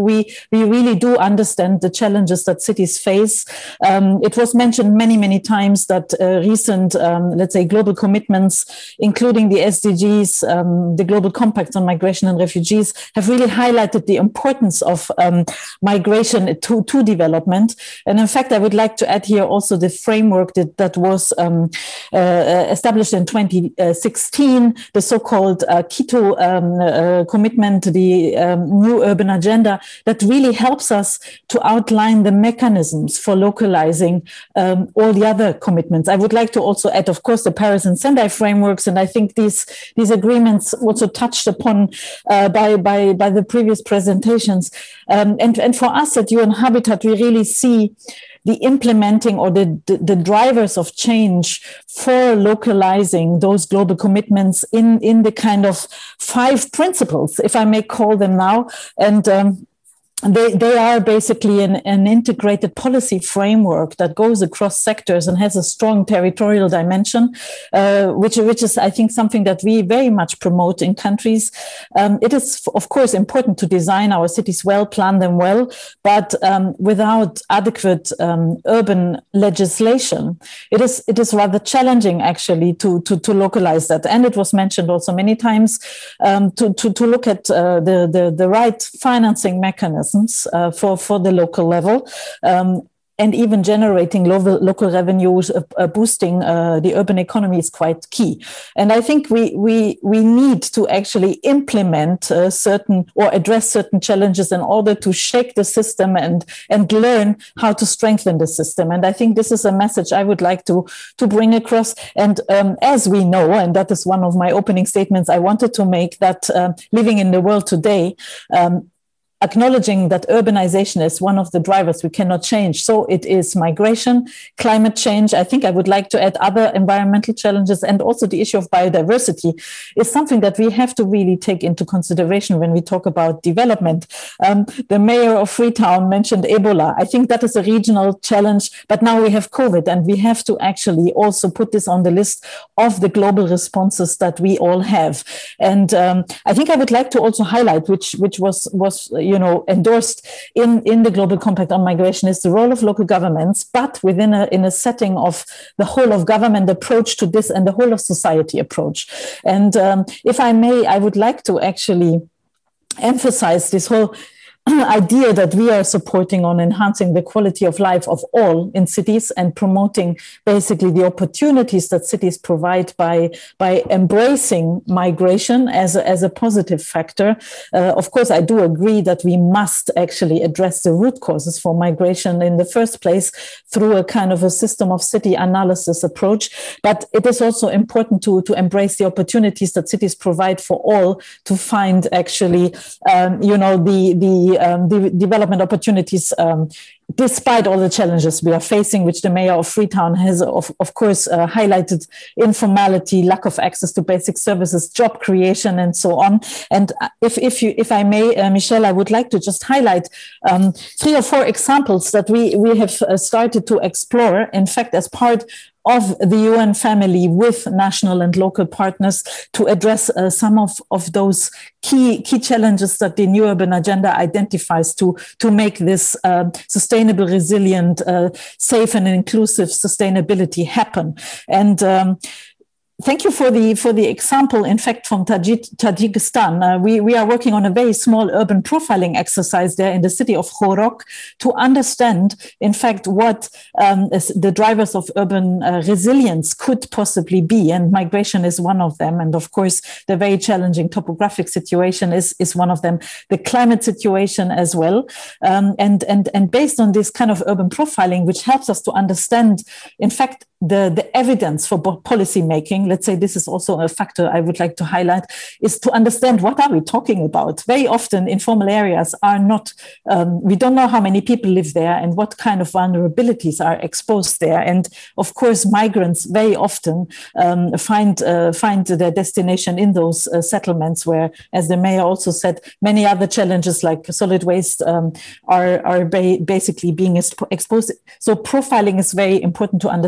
[SPEAKER 9] we, we really do understand the challenges that cities face. Um, it was mentioned many, many times that uh, recent, um, let's say, global commitments, including the S D Gs, um, the Global Compact on Migration and Refugees, have really highlighted the importance of um, migration to, to development. And in fact, I would like to add here also the framework that, that was um, uh, established in twenty sixteen, the so-called uh, Quito um, uh, commitment, the um, new urban agenda, that really helps us to outline the mechanisms for localizing um, all the other commitments. I would like to also add, of course, the Paris and Sendai frameworks, and I think these these agreements also touched upon uh, by, by, by the previous presentations. Um, and, and for us at U N Habitat, we really see the implementing or the, the, the drivers of change for localizing those global commitments in, in the kind of five principles, if I may call them now. And um, They, they are basically an, an integrated policy framework that goes across sectors and has a strong territorial dimension, uh, which, which is, I think, something that we very much promote in countries. Um, it is, of course, important to design our cities well, plan them well, but um, without adequate um, urban legislation, it is, it is rather challenging, actually, to, to, to localize that. And it was mentioned also many times um, to, to, to look at uh, the, the, the right financing mechanism Uh, for, for the local level, um, and even generating local, local revenues, uh, uh, boosting uh, the urban economy is quite key. And I think we we we need to actually implement uh, certain or address certain challenges in order to shake the system and and learn how to strengthen the system. And I think this is a message I would like to to bring across. And um, as we know, and that is one of my opening statements I wanted to make, that uh, living in the world today, um, acknowledging that urbanization is one of the drivers we cannot change. So it is migration, climate change. I think I would like to add other environmental challenges, and also the issue of biodiversity is something that we have to really take into consideration when we talk about development. Um, the mayor of Freetown mentioned Ebola. I think that is a regional challenge, but now we have COVID, and we have to actually also put this on the list of the global responses that we all have. And um, I think I would like to also highlight, which, which was, was you know, endorsed in, in the Global Compact on Migration, is the role of local governments, but within a, in a setting of the whole of government approach to this and the whole of society approach. And um, if I may, I would like to actually emphasize this whole idea that we are supporting on enhancing the quality of life of all in cities and promoting basically the opportunities that cities provide by, by embracing migration as a, as a positive factor. Uh, of course, I do agree that we must actually address the root causes for migration in the first place through a kind of a system of city analysis approach. But it is also important to, to embrace the opportunities that cities provide for all to find actually, um, you know, the, the Um, the development opportunities, um, despite all the challenges we are facing, which the mayor of Freetown has, of, of course, uh, highlighted: informality, lack of access to basic services, job creation, and so on. And if, if, you, if I may, uh, Michele, I would like to just highlight um, three or four examples that we, we have uh, started to explore, in fact, as part of the U N family with national and local partners to address uh, some of, of those key key challenges that the new urban agenda identifies to, to make this uh, sustainable, resilient, uh, safe and inclusive sustainability happen. And um, thank you for the for the example, in fact, from Tajik, Tajikistan. Uh, we, we are working on a very small urban profiling exercise there in the city of Khorok to understand, in fact, what um, the drivers of urban uh, resilience could possibly be. And migration is one of them. And of course, the very challenging topographic situation is, is one of them. The climate situation as well. Um, and, and, and based on this kind of urban profiling, which helps us to understand, in fact, the, the evidence for policy making, let's say this is also a factor I would like to highlight, is to understand what are we talking about. Very often informal areas are not, um, we don't know how many people live there and what kind of vulnerabilities are exposed there. And of course, migrants very often um, find, uh, find their destination in those uh, settlements where, as the mayor also said, many other challenges like solid waste um, are, are ba basically being exposed. So profiling is very important to understand.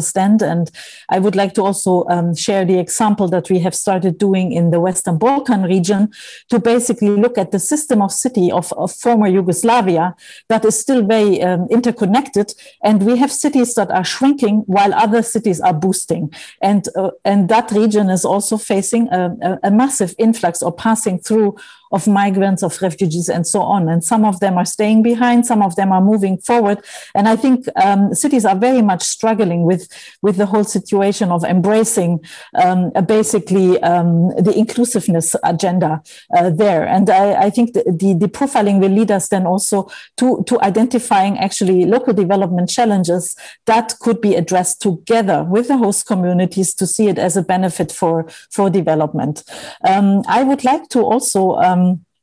[SPEAKER 9] And I would like to also um, share the example that we have started doing in the Western Balkan region to basically look at the system of city of, of former Yugoslavia that is still very um, interconnected. And we have cities that are shrinking while other cities are boosting. And, uh, and that region is also facing a, a, a massive influx or passing through of migrants, of refugees, and so on. And some of them are staying behind, some of them are moving forward. And I think um, cities are very much struggling with, with the whole situation of embracing um, basically um, the inclusiveness agenda uh, there. And I, I think the, the, the profiling will lead us then also to, to identifying actually local development challenges that could be addressed together with the host communities to see it as a benefit for, for development. Um, I would like to also um,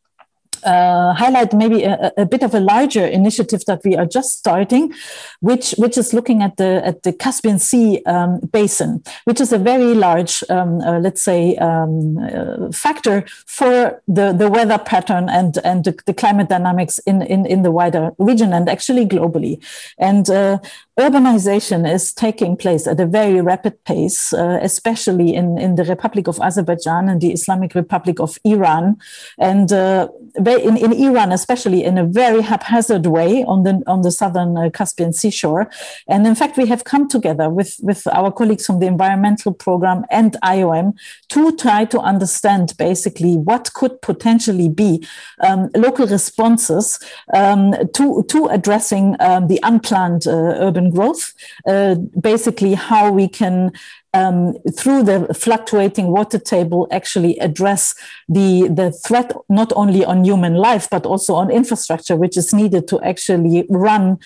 [SPEAKER 9] Uh, highlight maybe a, a bit of a larger initiative that we are just starting, which which is looking at the at the Caspian Sea um, basin, which is a very large, um, uh, let's say, um, uh, factor for the, the weather pattern and and the, the climate dynamics in, in in the wider region and actually globally. And uh, urbanization is taking place at a very rapid pace, uh, especially in in the Republic of Azerbaijan and the Islamic Republic of Iran, and uh, In, in Iran, especially in a very haphazard way on the on the southern uh, Caspian seashore. And in fact, we have come together with, with our colleagues from the environmental program and I O M to try to understand basically what could potentially be um, local responses um, to, to addressing um, the unplanned uh, urban growth, uh, basically how we can Um, through the fluctuating water table, actually address the, the threat not only on human life, but also on infrastructure, which is needed to actually run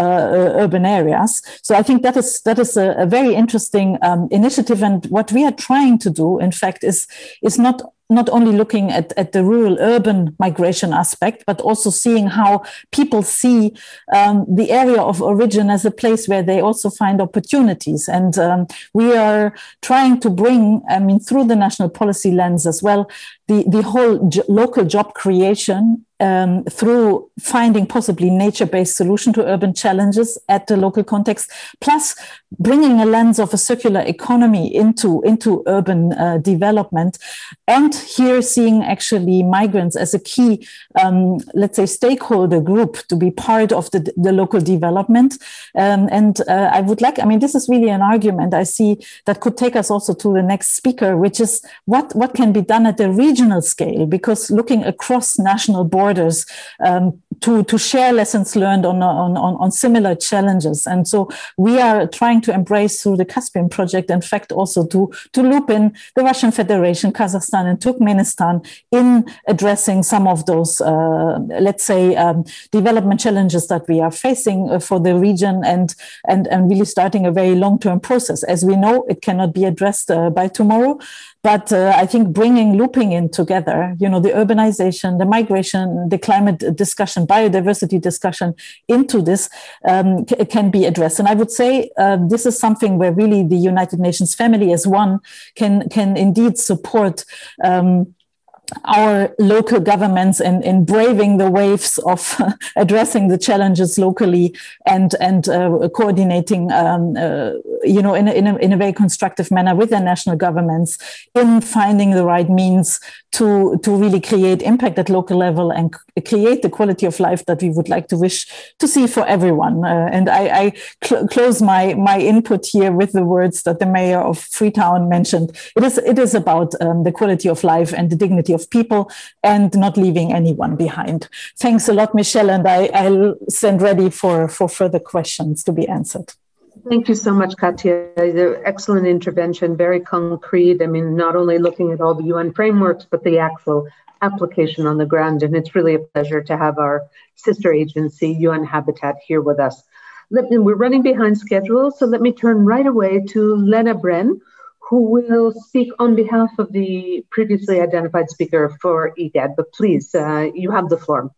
[SPEAKER 9] uh, urban areas. So I think that is that is a, a very interesting um, initiative. And what we are trying to do, in fact, is, is not not only looking at, at the rural-urban migration aspect, but also seeing how people see um, the area of origin as a place where they also find opportunities. And um, we are trying to bring, I mean, through the national policy lens as well, the, the whole jo- local job creation Um, through finding possibly nature-based solution to urban challenges at the local context, plus bringing a lens of a circular economy into, into urban uh, development. And here seeing actually migrants as a key, um, let's say, stakeholder group to be part of the, the local development. Um, and uh, I would like, I mean, this is really an argument I see that could take us also to the next speaker, which is what, what can be done at the regional scale, because looking across national borders Borders, um, to, to share lessons learned on, on, on, on similar challenges. And so we are trying to embrace through the Caspian project, in fact, also to, to loop in the Russian Federation, Kazakhstan and Turkmenistan in addressing some of those, uh, let's say, um, development challenges that we are facing for the region, and, and, and really starting a very long-term process. As we know, it cannot be addressed uh, by tomorrow. But uh, I think bringing, looping in together, you know, the urbanization, the migration, the climate discussion, biodiversity discussion into this um, c- can be addressed. And I would say uh, this is something where really the United Nations family as one can, can indeed support um, our local governments in, in braving the waves of uh, addressing the challenges locally and and uh, coordinating, um, uh, you know, in a, in, a, in a very constructive manner with their national governments in finding the right means to to really create impact at local level and c- create the quality of life that we would like to wish to see for everyone. Uh, and I, I cl- close my my input here with the words that the mayor of Freetown mentioned. It is it is about um, the quality of life and the dignity of people and not leaving anyone behind. Thanks a lot, Michele, and I, I'll stand ready for, for further questions to be answered.
[SPEAKER 3] Thank you so much, Katja. The excellent intervention, very concrete. I mean, not only looking at all the U N frameworks, but the actual application on the ground. And it's really a pleasure to have our sister agency, U N Habitat, here with us. Let me, we're running behind schedule, so let me turn right away to Lena Bren, who will speak on behalf of the previously identified speaker for E G A D. But please, uh, you have the floor.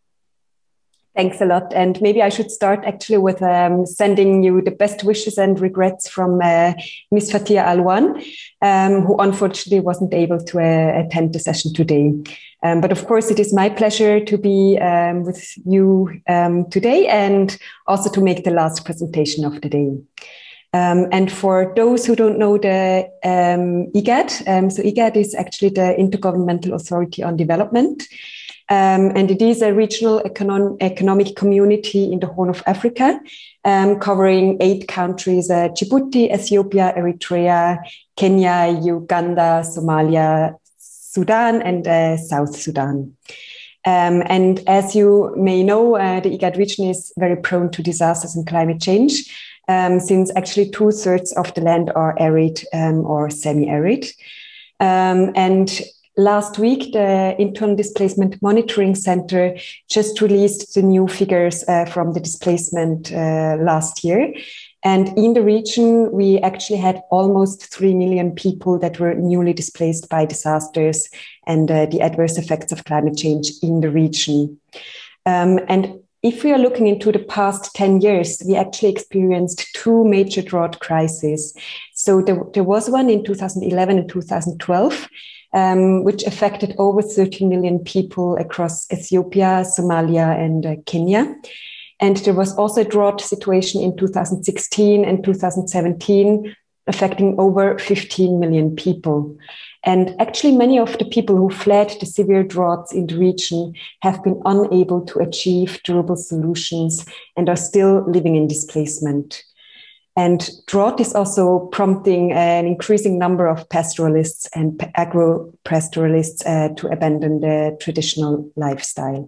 [SPEAKER 10] Thanks a lot. And maybe I should start actually with um, sending you the best wishes and regrets from uh, Miss Fathia Alwan, um, who unfortunately wasn't able to uh, attend the session today. Um, but of course, it is my pleasure to be um, with you um, today and also to make the last presentation of the day. Um, and for those who don't know the um, I G A D, um, so I G A D is actually the Intergovernmental Authority on Development. Um, and it is a regional econo- economic community in the Horn of Africa, um, covering eight countries, uh, Djibouti, Ethiopia, Eritrea, Kenya, Uganda, Somalia, Sudan, and uh, South Sudan. Um, and as you may know, uh, the I G A D region is very prone to disasters and climate change, um, since actually two thirds of the land are arid um, or semi-arid. Um, and last week, the Internal Displacement Monitoring Center just released the new figures uh, from the displacement uh, last year. And in the region, we actually had almost three million people that were newly displaced by disasters and uh, the adverse effects of climate change in the region. Um, and if we are looking into the past ten years, we actually experienced two major drought crises. So there, there was one in two thousand eleven and two thousand twelve, um, which affected over thirteen million people across Ethiopia, Somalia, and uh, Kenya. And there was also a drought situation in two thousand sixteen and two thousand seventeen, affecting over fifteen million people. And actually, many of the people who fled the severe droughts in the region have been unable to achieve durable solutions and are still living in displacement. And drought is also prompting an increasing number of pastoralists and agro-pastoralists uh, to abandon their traditional lifestyle.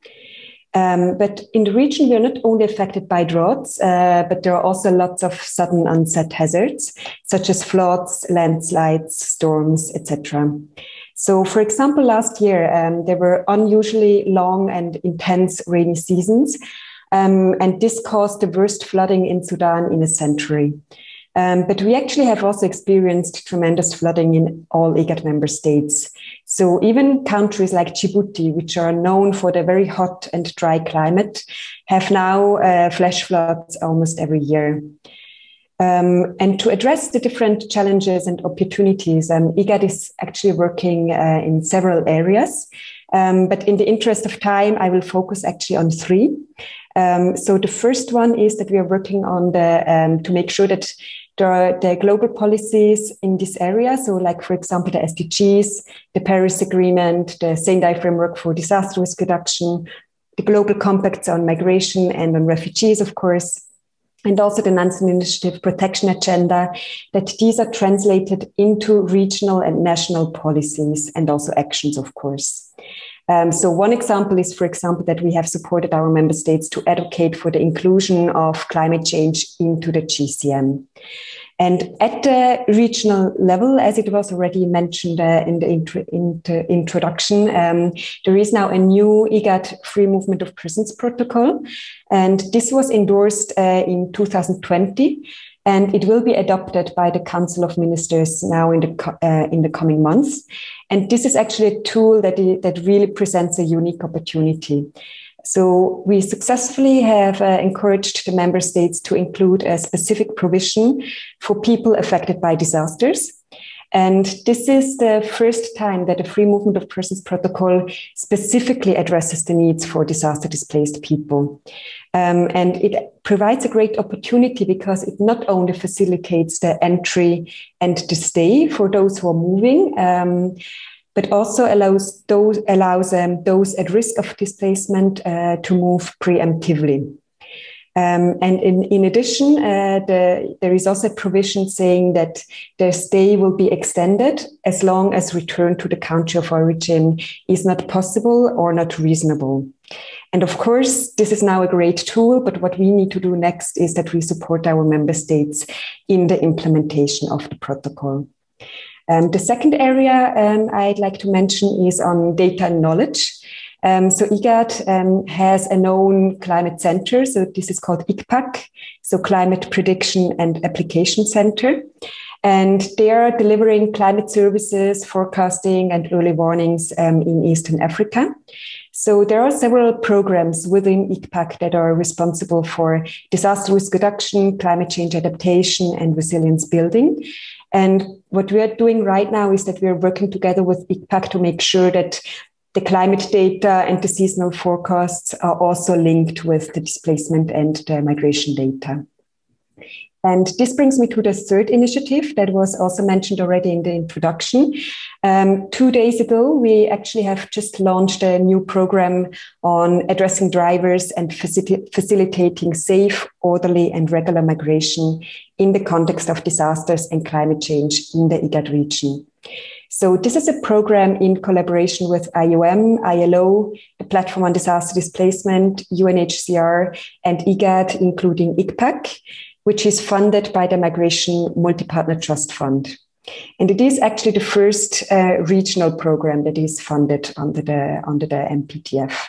[SPEAKER 10] Um, but in the region, we are not only affected by droughts, uh, but there are also lots of sudden onset hazards, such as floods, landslides, storms, et cetera. So, for example, last year, um, there were unusually long and intense rainy seasons, um, and this caused the worst flooding in Sudan in a century. Um, but we actually have also experienced tremendous flooding in all I G A D member states. So even countries like Djibouti, which are known for their very hot and dry climate, have now uh, flash floods almost every year. Um, and to address the different challenges and opportunities, um, I G A D is actually working uh, in several areas. Um, but in the interest of time, I will focus actually on three. Um, so the first one is that we are working on the um, to make sure that there are the global policies in this area. So like, for example, the S D Gs, the Paris Agreement, the Sendai Framework for Disaster Risk Reduction, the global compacts on migration and on refugees, of course, and also the Nansen Initiative Protection Agenda, that these are translated into regional and national policies and also actions, of course. Um, so one example is, for example, that we have supported our member states to advocate for the inclusion of climate change into the G C M. And at the regional level, as it was already mentioned uh, in the intro, inter, introduction, um, there is now a new I G A D Free Movement of Persons protocol. And this was endorsed uh, in two thousand twenty. And it will be adopted by the Council of Ministers now in the, uh, in the coming months. And this is actually a tool that, that really presents a unique opportunity. So we successfully have uh, encouraged the member states to include a specific provision for people affected by disasters. And this is the first time that the Free Movement of Persons protocol specifically addresses the needs for disaster displaced people. Um, and it provides a great opportunity because it not only facilitates the entry and the stay for those who are moving, um, but also allows those, allows, um, those at risk of displacement uh, to move preemptively. Um, and in, in addition, uh, the, there is also a provision saying that their stay will be extended as long as return to the country of origin is not possible or not reasonable. And of course, this is now a great tool, but what we need to do next is that we support our member states in the implementation of the protocol. Um, the second area um, I'd like to mention is on data and knowledge. Um, so I G A D um, has a known climate center. So this is called I C P A C, so Climate Prediction and Application Center. And they are delivering climate services, forecasting and early warnings um, in Eastern Africa. So there are several programs within I C P A C that are responsible for disaster risk reduction, climate change adaptation, and resilience building. And what we are doing right now is that we are working together with I C P A C to make sure that the climate data and the seasonal forecasts are also linked with the displacement and the migration data. And this brings me to the third initiative that was also mentioned already in the introduction. Um, two days ago, we actually have just launched a new program on addressing drivers and facil- facilitating safe, orderly, and regular migration in the context of disasters and climate change in the IGAD region. So this is a program in collaboration with I O M, I L O, the Platform on Disaster Displacement, U N H C R, and IGAD, including I C P A C, which is funded by the Migration Multi-Partner Trust Fund. And it is actually the first uh, regional program that is funded under the, under the M P T F.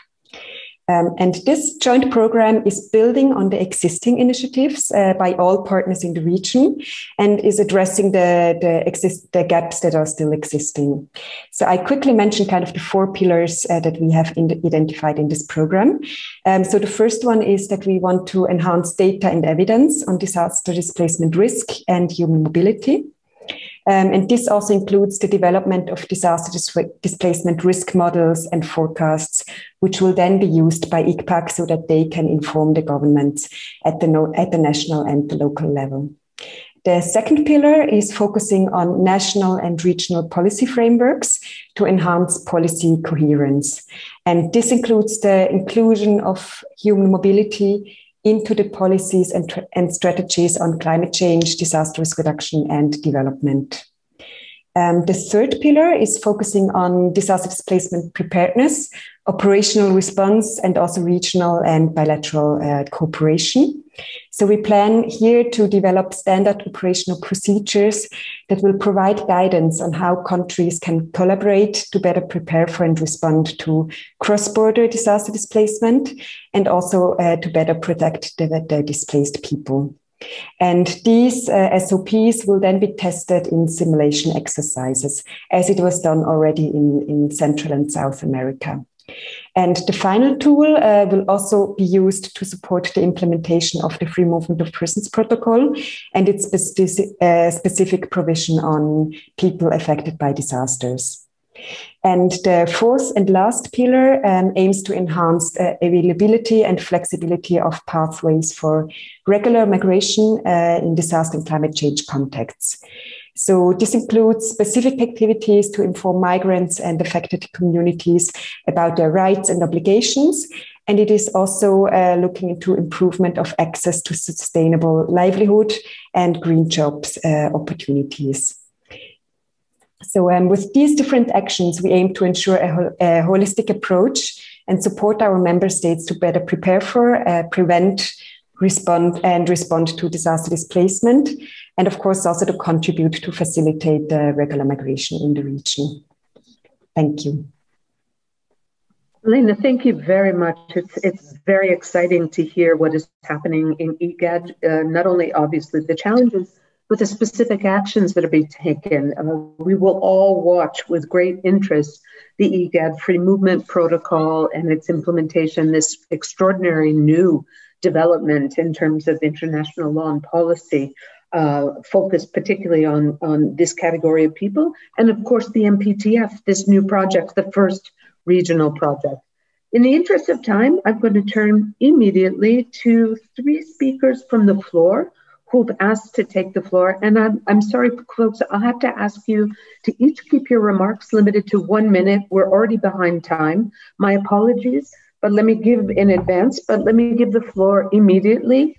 [SPEAKER 10] Um, and this joint program is building on the existing initiatives uh, by all partners in the region and is addressing the, the, exist, the gaps that are still existing. So I quickly mentioned kind of the four pillars uh, that we have in the, identified in this program. Um, so the first one is that we want to enhance data and evidence on disaster displacement risk and human mobility. Um, and this also includes the development of disaster dis- displacement risk models and forecasts, which will then be used by I C P A C so that they can inform the governments at the, no- at the national and the local level. The second pillar is focusing on national and regional policy frameworks to enhance policy coherence. And this includes the inclusion of human mobility into the policies and, tra- and strategies on climate change, disaster risk reduction, and development. Um, the third pillar is focusing on disaster displacement preparedness, operational response, and also regional and bilateral uh, cooperation. So we plan here to develop standard operational procedures that will provide guidance on how countries can collaborate to better prepare for and respond to cross-border disaster displacement, and also uh, to better protect the, the displaced people. And these uh, S O Ps will then be tested in simulation exercises, as it was done already in, in Central and South America. And the final tool uh, will also be used to support the implementation of the Free Movement of Persons Protocol and its specific, uh, specific provision on people affected by disasters. And the fourth and last pillar um, aims to enhance the availability and flexibility of pathways for regular migration uh, in disaster and climate change contexts. So this includes specific activities to inform migrants and affected communities about their rights and obligations. And it is also uh, looking into improvement of access to sustainable livelihood and green jobs uh, opportunities. So um, with these different actions, we aim to ensure a, a holistic approach and support our member states to better prepare for, uh, prevent, respond and respond to disaster displacement, and of course also to contribute to facilitate the regular migration in the region. Thank you.
[SPEAKER 3] Elena, thank you very much. It's, it's very exciting to hear what is happening in IGAD, uh, not only obviously the challenges, but the specific actions that are being taken. Uh, we will all watch with great interest the IGAD Free Movement Protocol and its implementation, this extraordinary new development in terms of international law and policy, uh, focused particularly on, on this category of people. And of course, the M P T F, this new project, the first regional project. In the interest of time, I'm going to turn immediately to three speakers from the floor who've asked to take the floor. And I'm, I'm sorry, folks, I'll have to ask you to each keep your remarks limited to one minute. We're already behind time. My apologies, but let me give in advance, but let me give the floor immediately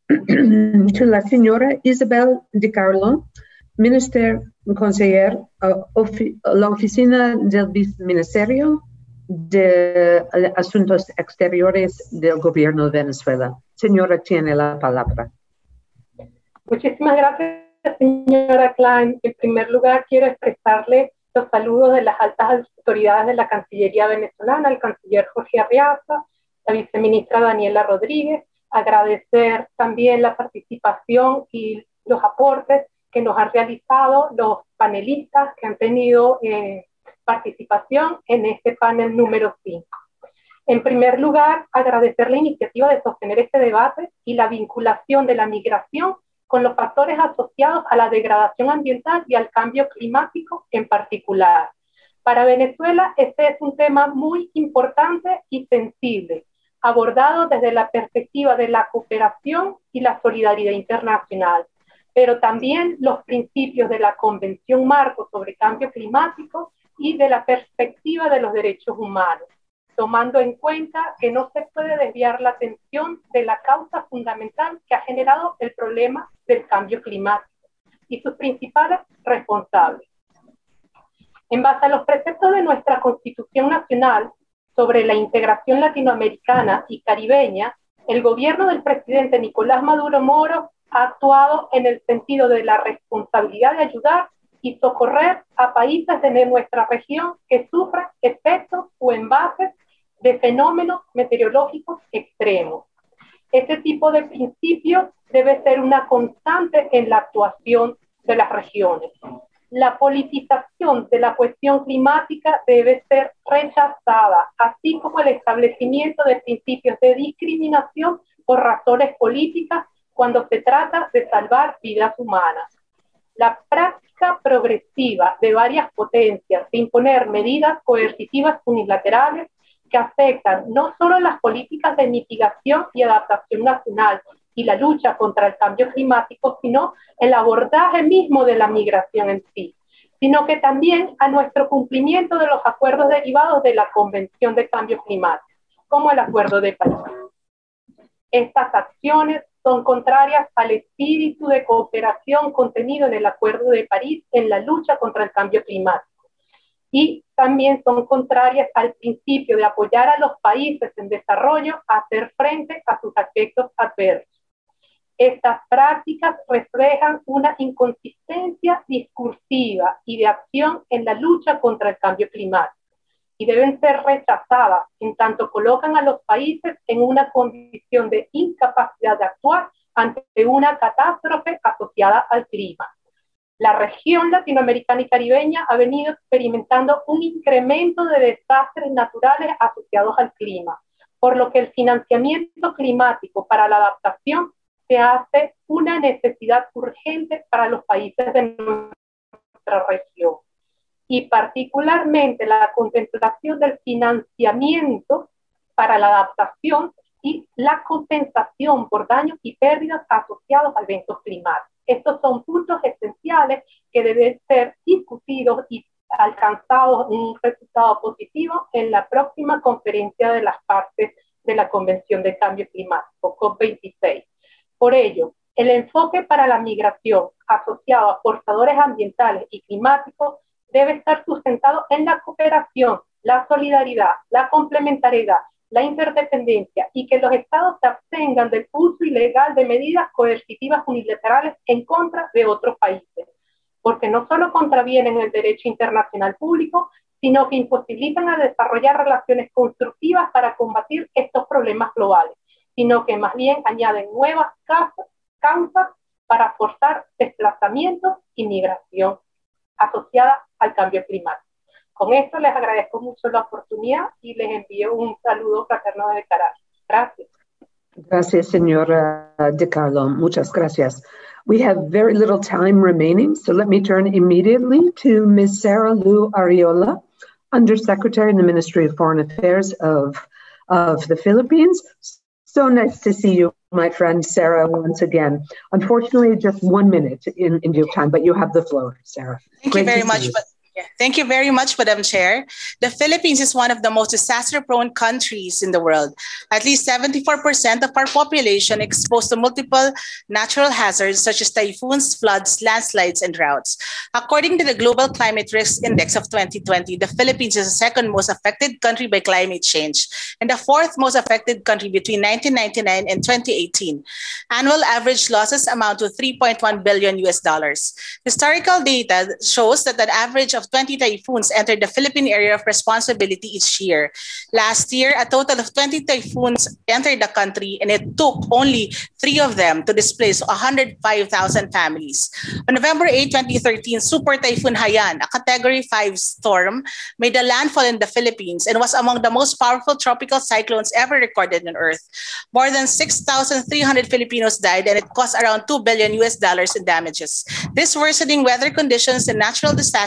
[SPEAKER 3] to la señora Isabel Di Carlo, Minister Conseller, uh, ofi la Oficina del Viceministerio de Asuntos Exteriores del Gobierno de Venezuela. Señora, tiene la palabra.
[SPEAKER 11] Muchísimas gracias, señora Klein. En primer lugar, quiero expresarle los saludos de las altas autoridades de la Cancillería venezolana, el canciller Jorge Arriaza, la viceministra Daniela Rodríguez, agradecer también la participación y los aportes que nos han realizado los panelistas que han tenido eh, participación en este panel número cinco. En primer lugar, agradecer la iniciativa de sostener este debate y la vinculación de la migración con los factores asociados a la degradación ambiental y al cambio climático en particular. Para Venezuela, este es un tema muy importante y sensible. abordado desde la perspectiva de la cooperación y la solidaridad internacional, pero también los principios de la Convención Marco sobre Cambio Climático y de la perspectiva de los derechos humanos, tomando en cuenta que no se puede desviar la atención de la causa fundamental que ha generado el problema del cambio climático y sus principales responsables. En base a los preceptos de nuestra Constitución Nacional sobre la integración latinoamericana y caribeña, el gobierno del presidente Nicolás Maduro Moro ha actuado en el sentido de la responsabilidad de ayudar y socorrer a países de nuestra región que sufren efectos o embates de fenómenos meteorológicos extremos. Este tipo de principio debe ser una constante en la actuación de las regiones. La politización de la cuestión climática debe ser rechazada, así como el establecimiento de principios de discriminación por razones políticas cuando se trata de salvar vidas humanas. La práctica progresiva de varias potencias de imponer medidas coercitivas unilaterales que afectan no solo las políticas de mitigación y adaptación nacional y la lucha contra el cambio climático, sino el abordaje mismo de la migración en sí, sino que también a nuestro cumplimiento de los acuerdos derivados de la Convención de Cambio Climático, como el Acuerdo de París. Estas acciones son contrarias al espíritu de cooperación contenido en el Acuerdo de París en la lucha contra el cambio climático. Y también son contrarias al principio de apoyar a los países en desarrollo a hacer frente a sus efectos adversos. Estas prácticas reflejan una inconsistencia discursiva y de acción en la lucha contra el cambio climático y deben ser rechazadas en tanto colocan a los países en una condición de incapacidad de actuar ante una catástrofe asociada al clima. La región latinoamericana y caribeña ha venido experimentando un incremento de desastres naturales asociados al clima, por lo que el financiamiento climático para la adaptación se hace una necesidad urgente para los países de nuestra región. Y particularmente la contemplación del financiamiento para la adaptación y la compensación por daños y pérdidas asociados a eventos climáticos. Estos son puntos esenciales que deben ser discutidos y alcanzados un resultado positivo en la próxima conferencia de las partes de la Convención de Cambio Climático, COP veintiséis. Por ello, el enfoque para la migración asociado a forzadores ambientales y climáticos debe estar sustentado en la cooperación, la solidaridad, la complementariedad, la interdependencia y que los estados se abstengan del uso ilegal de medidas coercitivas unilaterales en contra de otros países, porque no solo contravienen el derecho internacional público, sino que imposibilitan a desarrollar relaciones constructivas para combatir estos problemas globales, sino que más bien añaden nuevas causas, causas para forzar desplazamientos y migración asociada al cambio climático. Con esto les agradezco mucho la oportunidad y les envío un saludo fraterno desde Caracas. Gracias.
[SPEAKER 3] Gracias, señora De Carlo. Muchas gracias. We have very little time remaining, so let me turn immediately to Miz Sarah Lou Arriola, Undersecretary in the Ministry of Foreign Affairs of, of the Philippines. So nice to see you, my friend Sarah, once again. Unfortunately, just one minute in, in due time, but you have the floor, Sarah.
[SPEAKER 12] Thank
[SPEAKER 3] Great
[SPEAKER 12] you very
[SPEAKER 3] to
[SPEAKER 12] much.
[SPEAKER 3] see you.
[SPEAKER 12] But Yeah. Thank you very much, Madam Chair. The Philippines is one of the most disaster-prone countries in the world. At least seventy-four percent of our population exposed to multiple natural hazards such as typhoons, floods, landslides, and droughts. According to the Global Climate Risk Index of twenty twenty, the Philippines is the second most affected country by climate change and the fourth most affected country between nineteen ninety-nine and twenty eighteen. Annual average losses amount to three point one billion U S dollars. Historical data shows that an average of twenty typhoons entered the Philippine area of responsibility each year. Last year, a total of twenty typhoons entered the country, and it took only three of them to displace one hundred five thousand families. On November eighth, twenty thirteen, Super Typhoon Haiyan, a Category five storm, made a landfall in the Philippines and was among the most powerful tropical cyclones ever recorded on Earth. More than six thousand three hundred Filipinos died, and it cost around two billion U S dollars in damages. This worsening weather conditions and natural disasters, especially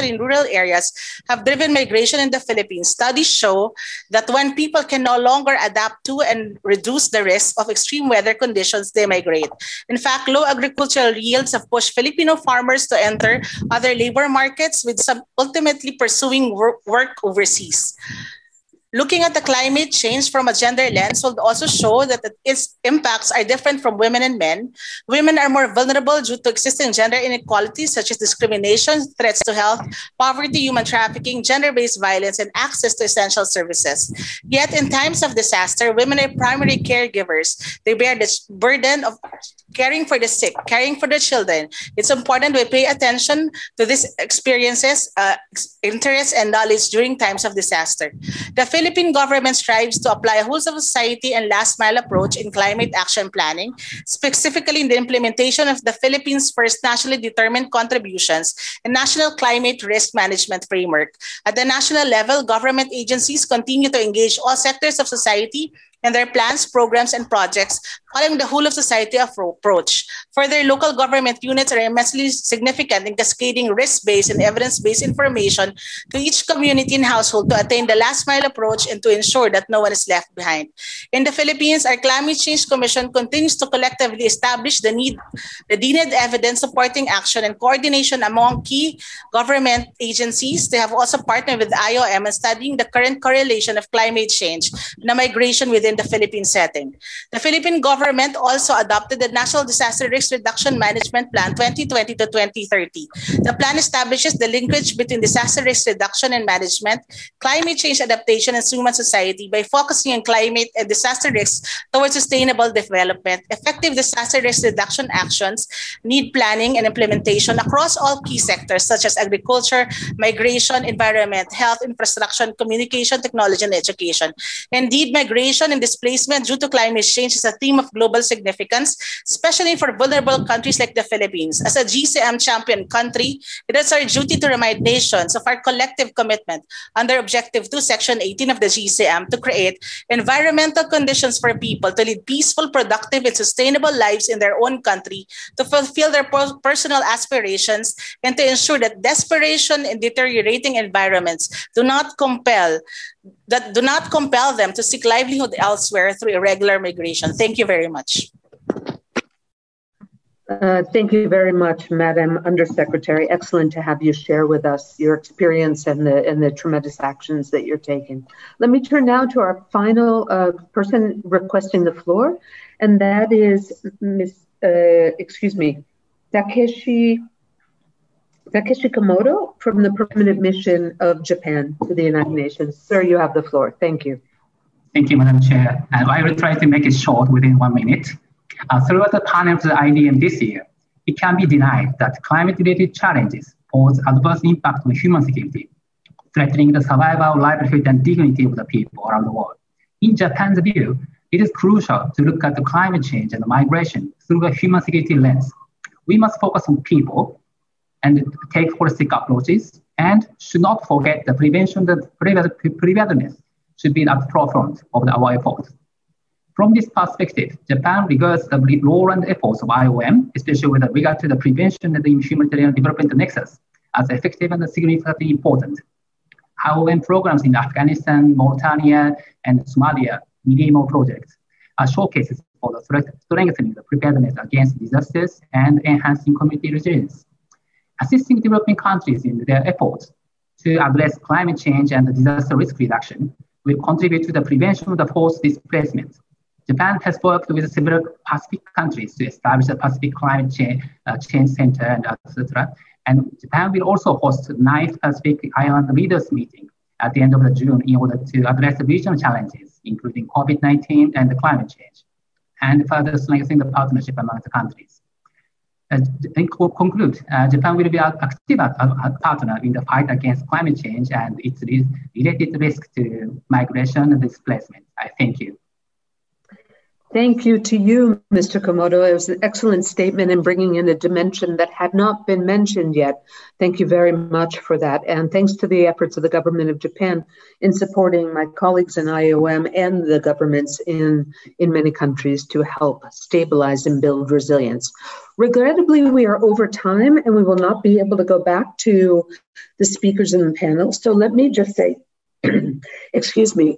[SPEAKER 12] especially in rural areas, have driven migration in the Philippines. Studies show that when people can no longer adapt to and reduce the risk of extreme weather conditions, they migrate. In fact, low agricultural yields have pushed Filipino farmers to enter other labor markets, with some ultimately pursuing work, work overseas. Looking at the climate change from a gender lens will also show that its impacts are different from women and men. Women are more vulnerable due to existing gender inequalities such as discrimination, threats to health, poverty, human trafficking, gender-based violence, and access to essential services. Yet in times of disaster, women are primary caregivers. They bear the burden of caring for the sick, caring for the children. It's important we pay attention to these experiences, uh, interests, and knowledge during times of disaster. The Philippine government strives to apply a whole society and last mile approach in climate action planning, specifically in the implementation of the Philippines' first nationally determined contributions and national climate risk management framework. At the national level, government agencies continue to engage all sectors of society and their plans, programs, and projects following the whole of society approach. Further, local government units are immensely significant in cascading risk-based and evidence-based information to each community and household to attain the last mile approach and to ensure that no one is left behind. In the Philippines, our Climate Change Commission continues to collectively establish the need, the needed evidence supporting action and coordination among key government agencies. They have also partnered with I O M in studying the current correlation of climate change and migration within the Philippine setting. The Philippine government also adopted the National Disaster Risk Reduction Management Plan twenty twenty to twenty thirty. The plan establishes the linkage between disaster risk reduction and management, climate change adaptation, and human society by focusing on climate and disaster risks towards sustainable development. Effective disaster risk reduction actions need planning and implementation across all key sectors such as agriculture, migration, environment, health, infrastructure, communication, technology, and education. Indeed, migration and displacement due to climate change is a theme of global significance, especially for vulnerable countries like the Philippines. As a G C M champion country, it is our duty to remind nations of our collective commitment under Objective two, Section eighteen of the G C M to create environmental conditions for people to lead peaceful, productive, and sustainable lives in their own country, to fulfill their personal aspirations, and to ensure that desperation and deteriorating environments do not compel that do not compel them to seek livelihood elsewhere through irregular migration. Thank you very much.
[SPEAKER 3] Uh, thank you very much, Madam Undersecretary. Excellent to have you share with us your experience and the and the tremendous actions that you're taking. Let me turn now to our final uh, person requesting the floor, and that is Miz Uh, excuse me, Takeshi. Takeshi Komodo from the Permanent Mission of Japan to the United Nations. Sir, you have the floor. Thank you.
[SPEAKER 13] Thank you, Madam Chair. And I will try to make it short within one minute. Uh, throughout the panel of the I D M this year, it can be denied that climate-related challenges pose adverse impact on human security, threatening the survival, livelihood, and dignity of the people around the world. In Japan's view, it is crucial to look at the climate change and migration through a human security lens. We must focus on people and take holistic approaches, and should not forget the prevention that preparedness should be at the forefront of our efforts. From this perspective, Japan regards the role and efforts of I O M, especially with regard to the prevention and the humanitarian development nexus, as effective and significantly important. I O M programs in Afghanistan, Mauritania, and Somalia, minimal projects, are showcases for the strengthening the preparedness against disasters and enhancing community resilience. Assisting developing countries in their efforts to address climate change and disaster risk reduction will contribute to the prevention of the forced displacement. Japan has worked with several Pacific countries to establish a Pacific Climate Change, uh, change Center, and et cetera. And Japan will also host the ninth Pacific Island Leaders Meeting at the end of June in order to address the regional challenges, including COVID nineteen and the climate change, and further strengthen the partnership among the countries. Uh, in conclude, uh, Japan will be an active partner in the fight against climate change and its related risk to migration and displacement. I thank you.
[SPEAKER 3] Thank you to you, Mister Komodo. It was an excellent statement in bringing in a dimension that had not been mentioned yet. Thank you very much for that. And thanks to the efforts of the government of Japan in supporting my colleagues in I O M and the governments in, in many countries to help stabilize and build resilience. Regrettably, we are over time and we will not be able to go back to the speakers in the panel. So let me just say, excuse me,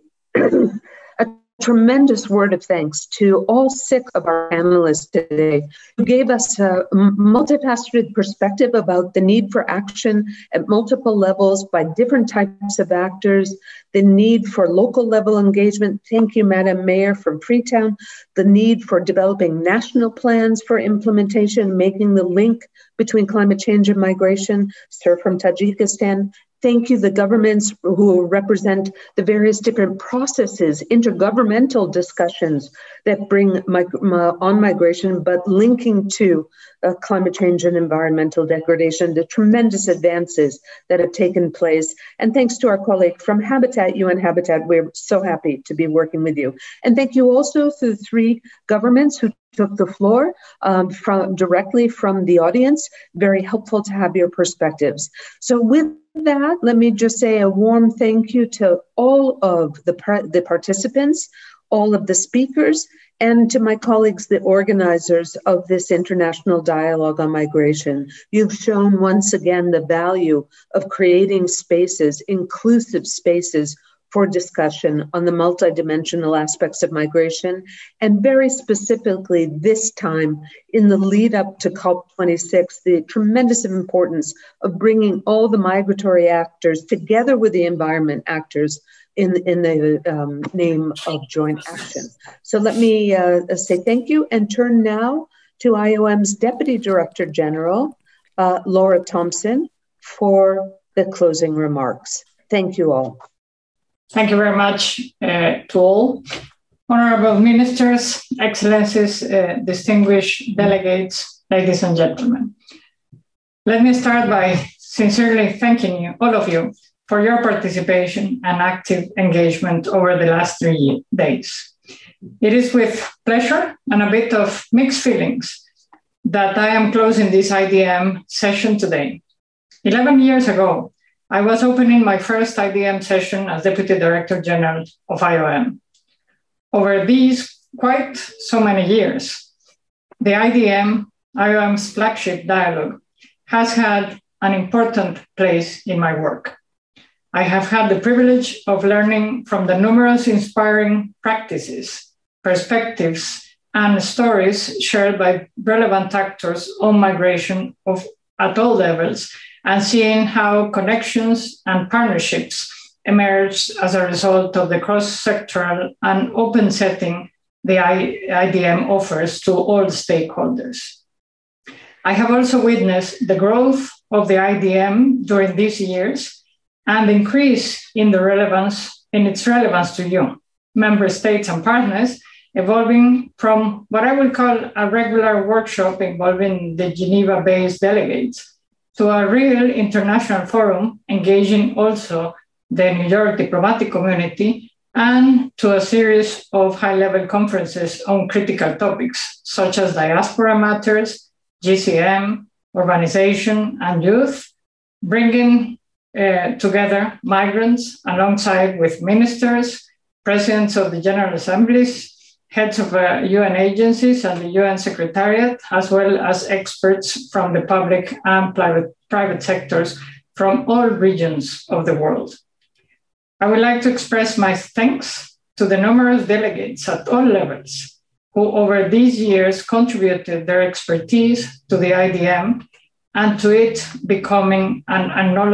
[SPEAKER 3] tremendous word of thanks to all six of our panelists today who gave us a multifaceted perspective about the need for action at multiple levels by different types of actors, the need for local level engagement. Thank you, Madam Mayor from Freetown. The need for developing national plans for implementation, making the link between climate change and migration. Sir from Tajikistan. Thank you, the governments who represent the various different processes, intergovernmental discussions that bring mig on migration, but linking to uh, climate change and environmental degradation, the tremendous advances that have taken place. And thanks to our colleague from Habitat, U N Habitat, we're so happy to be working with you. And thank you also to the three governments who took the floor um, from directly from the audience. Very helpful to have your perspectives. So with that, let me just say a warm thank you to all of the, par the participants, all of the speakers, and to my colleagues, the organizers of this international dialogue on migration. You've shown once again the value of creating spaces, inclusive spaces, for discussion on the multidimensional aspects of migration, and very specifically this time in the lead up to COP twenty-six, the tremendous importance of bringing all the migratory actors together with the environment actors in, in the um, name of joint action. So let me uh, say thank you and turn now to I O M's Deputy Director General, uh, Laura Thompson, for the closing remarks. Thank you all.
[SPEAKER 14] Thank you very much uh, to all. Honorable Ministers, Excellencies, uh, distinguished delegates, ladies and gentlemen. Let me start by sincerely thanking you, all of you, for your participation and active engagement over the last three days. It is with pleasure and a bit of mixed feelings that I am closing this I D M session today. eleven years ago, I was opening my first I D M session as Deputy Director General of I O M. Over these quite so many years, the I D M, I O M's flagship dialogue, has had an important place in my work. I have had the privilege of learning from the numerous inspiring practices, perspectives, and stories shared by relevant actors on migration of, at all levels, and seeing how connections and partnerships emerged as a result of the cross-sectoral and open setting the I D M offers to all stakeholders. I have also witnessed the growth of the I D M during these years and the increase in the relevance, in its relevance to you, member states and partners, evolving from what I will call a regular workshop involving the Geneva-based delegates to a real international forum engaging also the New York diplomatic community, and to a series of high-level conferences on critical topics such as diaspora matters, G C M, urbanization, and youth, bringing uh, together migrants alongside with ministers, presidents of the General Assemblies, heads of uh, U N agencies and the U N Secretariat, as well as experts from the public and private, private sectors from all regions of the world. I would like to express my thanks to the numerous delegates at all levels who over these years contributed their expertise to the I D M and to it becoming an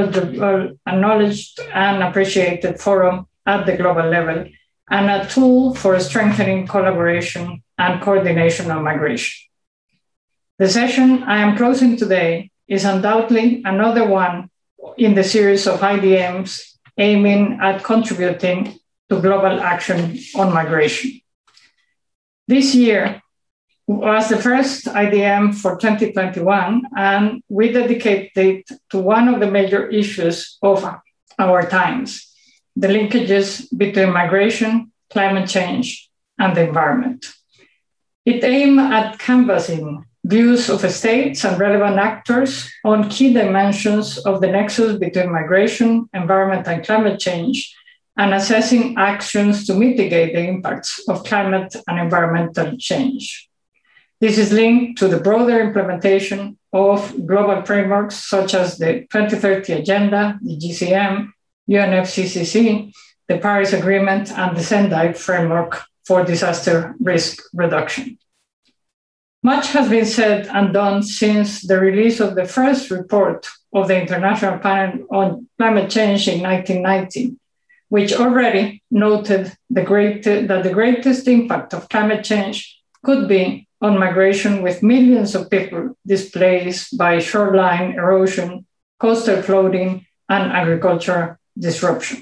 [SPEAKER 14] acknowledged and appreciated forum at the global level, and a tool for strengthening collaboration and coordination on migration. The session I am closing today is undoubtedly another one in the series of I D Ms aiming at contributing to global action on migration. This year was the first I D M for twenty twenty-one, and we dedicated it to one of the major issues of our times: the linkages between migration, climate change, and the environment. It aimed at canvassing views of states and relevant actors on key dimensions of the nexus between migration, environment, and climate change, and assessing actions to mitigate the impacts of climate and environmental change. This is linked to the broader implementation of global frameworks such as the twenty thirty Agenda, the G C M, U N F C C C, the Paris Agreement, and the Sendai framework for disaster risk reduction. Much has been said and done since the release of the first report of the International Panel on Climate Change in nineteen ninety, which already noted the great, that the greatest impact of climate change could be on migration, with millions of people displaced by shoreline erosion, coastal flooding, and agriculture disruption.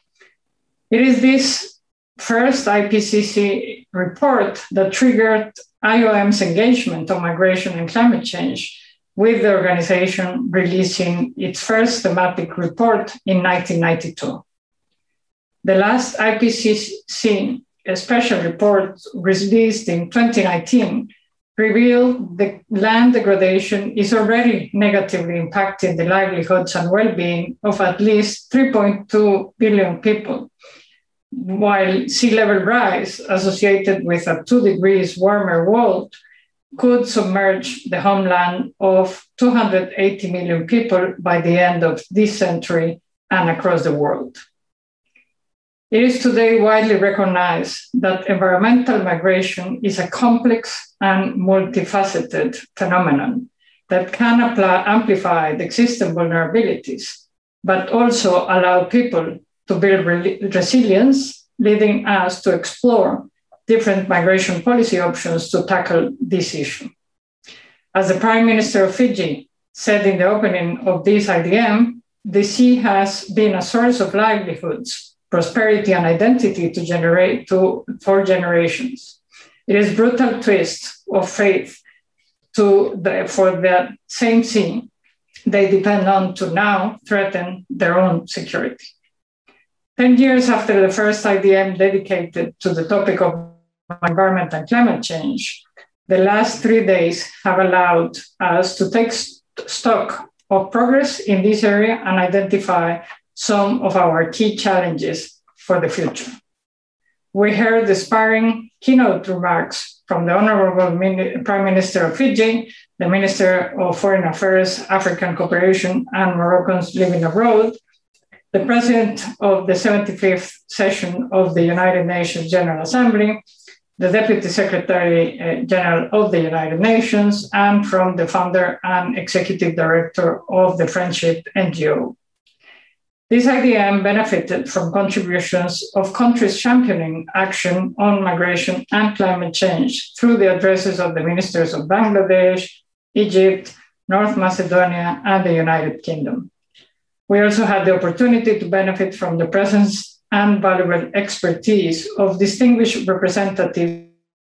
[SPEAKER 14] It is this first I P C C report that triggered I O M's engagement on migration and climate change, with the organization releasing its first thematic report in nineteen ninety-two. The last I P C C a special report released in twenty nineteen revealed the land degradation is already negatively impacting the livelihoods and well-being of at least three point two billion people, while sea level rise associated with a two degrees warmer world could submerge the homeland of two hundred eighty million people by the end of this century and across the world. It is today widely recognized that environmental migration is a complex and multifaceted phenomenon that can apply, amplify the existing vulnerabilities, but also allow people to build re- resilience, leading us to explore different migration policy options to tackle this issue. As the Prime Minister of Fiji said in the opening of this I D M, the sea has been a source of livelihoods, prosperity, and identity to generate to, for generations. It is brutal twist of faith to the, for the same sea they depend on to now threaten their own security. Ten years after the first I D M dedicated to the topic of environment and climate change, the last three days have allowed us to take st- stock of progress in this area and identify some of our key challenges for the future. We heard the inspiring keynote remarks from the Honorable Min- Prime Minister of Fiji, the Minister of Foreign Affairs, African Cooperation, and Moroccans living abroad, the President of the seventy-fifth session of the United Nations General Assembly, the Deputy Secretary uh, General of the United Nations, and from the founder and Executive Director of the Friendship N G O. This I D M benefited from contributions of countries championing action on migration and climate change through the addresses of the ministers of Bangladesh, Egypt, North Macedonia, and the United Kingdom. We also had the opportunity to benefit from the presence and valuable expertise of distinguished representatives.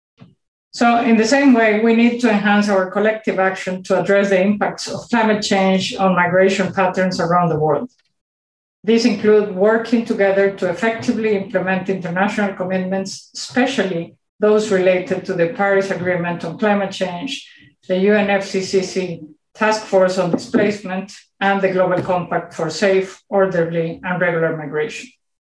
[SPEAKER 14] So in the same way, we need to enhance our collective action to address the impacts of climate change on migration patterns around the world. These include working together to effectively implement international commitments, especially those related to the Paris Agreement on Climate Change, the U N F C C C Task Force on Displacement, and the Global Compact for Safe, Orderly, and Regular Migration.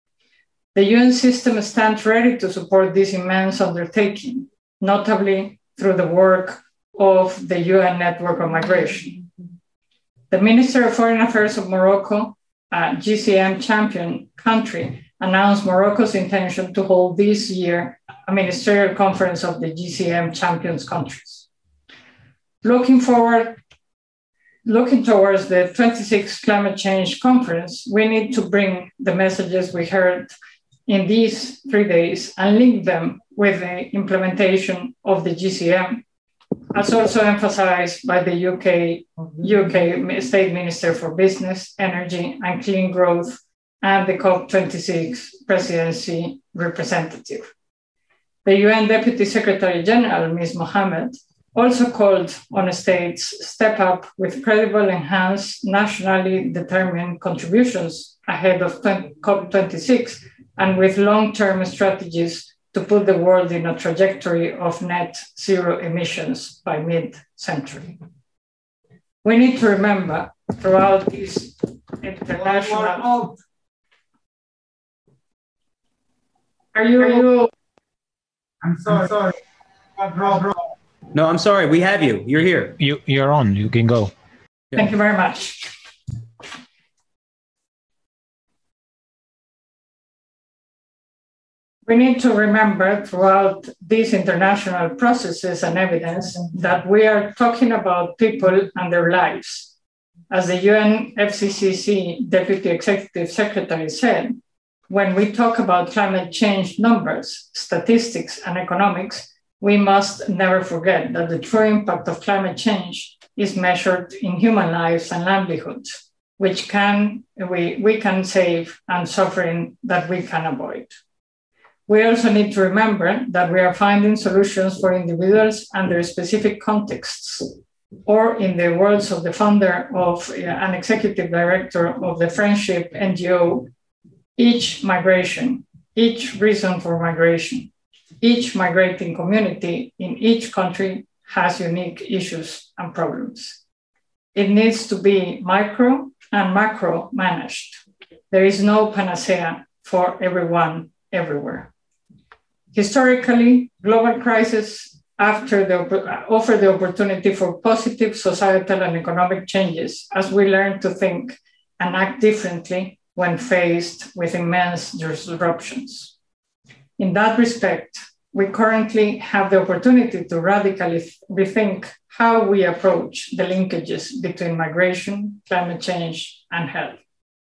[SPEAKER 14] The U N system stands ready to support this immense undertaking, notably through the work of the U N Network on Migration. The Minister of Foreign Affairs of Morocco, a G C M champion country, announced Morocco's intention to hold this year a ministerial conference of the G C M champions countries. Looking forward, looking towards the twenty-sixth Climate Change Conference, we need to bring the messages we heard in these three days and link them with the implementation of the G C M, as also emphasized by the U K, U K State Minister for Business, Energy and Clean Growth, and the COP twenty-six presidency representative. The U N Deputy Secretary General, Miz Mohammed, also called on states to step up with credible, enhanced, nationally determined contributions ahead of COP twenty-six and with long-term strategies to put the world in a trajectory of net zero emissions by mid-century. We need to remember throughout this international... Are you... Are you...
[SPEAKER 15] I'm sorry, sorry.
[SPEAKER 8] No, I'm sorry. We have you. You're here.
[SPEAKER 2] You, you're on. You can go.
[SPEAKER 14] Thank you very much. We need to remember throughout these international processes and evidence that we are talking about people and their lives. As the U N F C C C Deputy Executive Secretary said, when we talk about climate change numbers, statistics, and economics, we must never forget that the true impact of climate change is measured in human lives and livelihoods, which can, we, we can save and suffering that we can avoid. We also need to remember that we are finding solutions for individuals and their specific contexts, or in the words of the founder of uh, an executive director of the Friendship N G O, each migration, each reason for migration, each migrating community in each country has unique issues and problems. It needs to be micro and macro managed. There is no panacea for everyone everywhere. Historically, global crises after the, offer the opportunity for positive societal and economic changes as we learn to think and act differently when faced with immense disruptions. In that respect, we currently have the opportunity to radically rethink how we approach the linkages between migration, climate change, and health.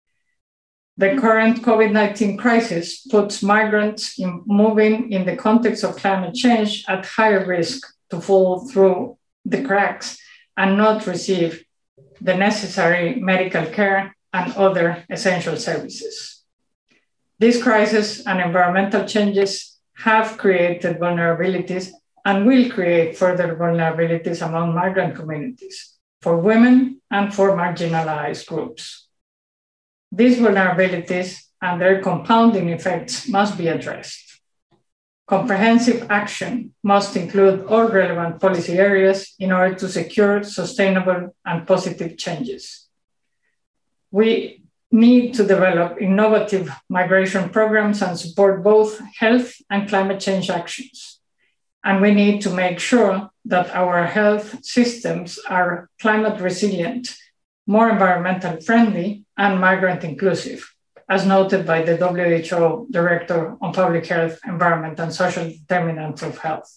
[SPEAKER 14] The current COVID nineteen crisis puts migrants in moving in the context of climate change at higher risk to fall through the cracks and not receive the necessary medical care and other essential services. This crisis and environmental changes have created vulnerabilities and will create further vulnerabilities among migrant communities, for women and for marginalized groups. These vulnerabilities and their compounding effects must be addressed. Comprehensive action must include all relevant policy areas in order to secure sustainable and positive changes. We need to develop innovative migration programs and support both health and climate change actions. And we need to make sure that our health systems are climate resilient, more environmentally friendly, and migrant inclusive, as noted by the W H O Director on Public Health, Environment, and Social Determinants of Health.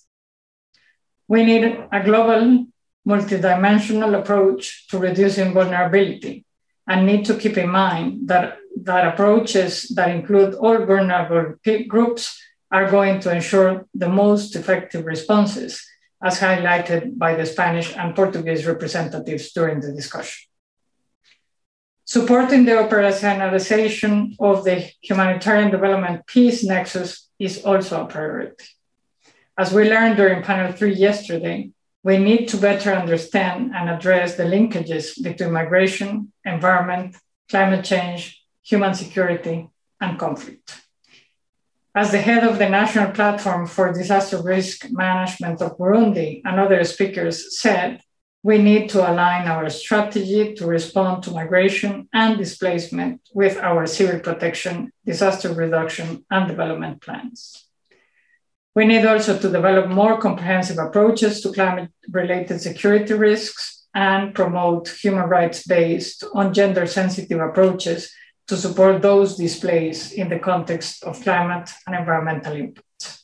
[SPEAKER 14] We need a global, multidimensional approach to reducing vulnerability, and need to keep in mind that, that approaches that include all vulnerable groups are going to ensure the most effective responses, as highlighted by the Spanish and Portuguese representatives during the discussion. Supporting the operationalization of the humanitarian development peace nexus is also a priority. As we learned during panel three yesterday, we need to better understand and address the linkages between migration, environment, climate change, human security, and conflict. As the head of the National Platform for Disaster Risk Management of Burundi and other speakers said, we need to align our strategy to respond to migration and displacement with our civil protection, disaster reduction, and development plans. We need also to develop more comprehensive approaches to climate-related security risks and promote human rights based on gender-sensitive approaches to support those displaced in the context of climate and environmental impacts.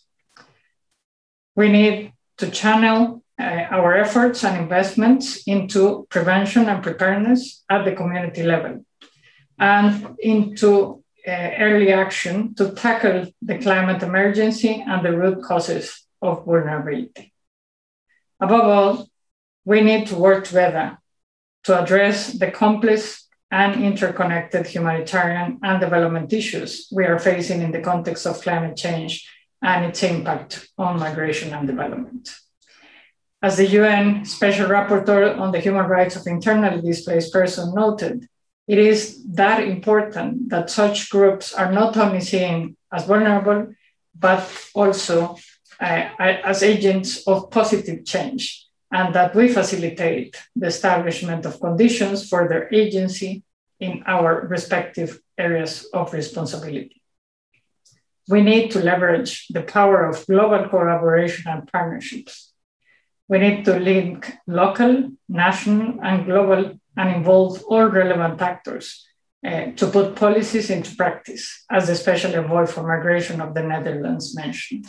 [SPEAKER 14] We need to channel uh, our efforts and investments into prevention and preparedness at the community level and into uh, early action to tackle the climate emergency and the root causes of vulnerability. Above all, we need to work together to address the complex and interconnected humanitarian and development issues we are facing in the context of climate change and its impact on migration and development. As the U N Special Rapporteur on the Human Rights of Internally Displaced Persons noted, it is that important that such groups are not only seen as vulnerable, but also uh, as agents of positive change, and that we facilitate the establishment of conditions for their agency in our respective areas of responsibility. We need to leverage the power of global collaboration and partnerships. We need to link local, national, and global and involve all relevant actors uh, to put policies into practice, as the Special Envoy for Migration of the Netherlands mentioned.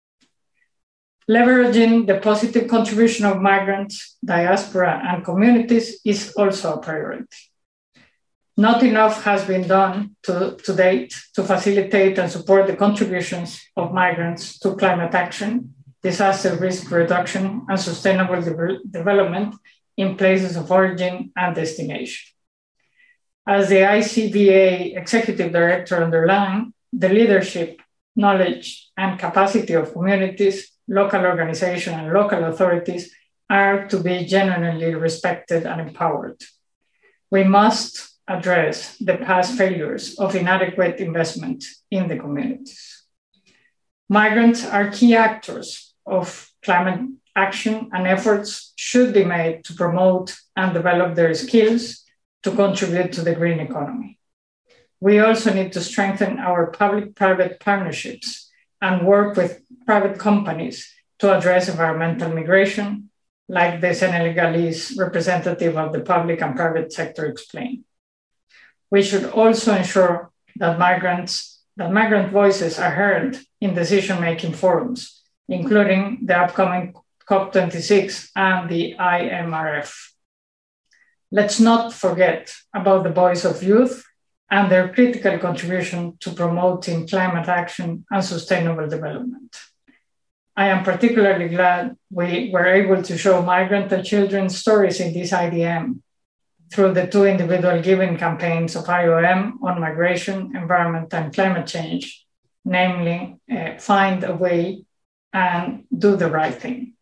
[SPEAKER 14] Leveraging the positive contribution of migrants, diaspora, and communities is also a priority. Not enough has been done to, to date to facilitate and support the contributions of migrants to climate action, disaster risk reduction, and sustainable de- development in places of origin and destination. As the I C V A Executive Director underlined, the leadership, knowledge, and capacity of communities, local organizations, and local authorities are to be genuinely respected and empowered. We must address the past failures of inadequate investment in the communities. Migrants are key actors of climate action, and efforts should be made to promote and develop their skills to contribute to the green economy. We also need to strengthen our public-private partnerships and work with private companies to address environmental migration, like the Senegalese representative of the public and private sector explained. We should also ensure that migrants, that migrant voices are heard in decision-making forums, including the upcoming COP twenty-six and the I M R F. Let's not forget about the voice of youth and their critical contribution to promoting climate action and sustainable development. I am particularly glad we were able to show migrant and children's stories in this I D M through the two individual giving campaigns of I O M on migration, environment, and climate change, namely uh, Find a Way and Do the Right Thing.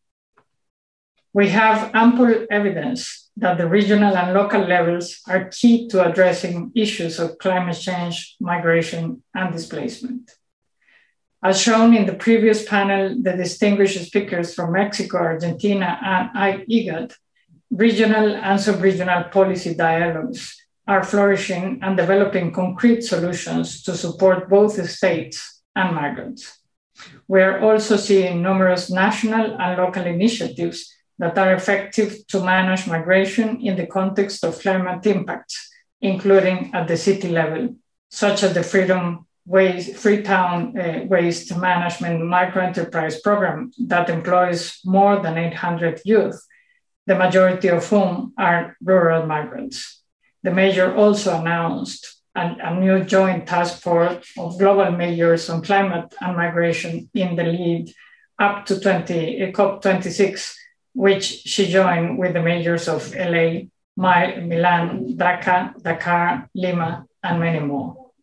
[SPEAKER 14] We have ample evidence that the regional and local levels are key to addressing issues of climate change, migration, and displacement. As shown in the previous panel, the distinguished speakers from Mexico, Argentina, and I G A D, regional and sub-regional policy dialogues are flourishing and developing concrete solutions to support both the states and migrants. We are also seeing numerous national and local initiatives that are effective to manage migration in the context of climate impacts, including at the city level, such as the Freedom Waste, Freetown uh, Waste Management Microenterprise Program that employs more than eight hundred youth, the majority of whom are rural migrants. The mayor also announced a, a new joint task force of global mayors on climate and migration in the lead up to COP twenty-six, which she joined with the mayors of L A, Milan, Dhaka, Dakar, Lima, and many more.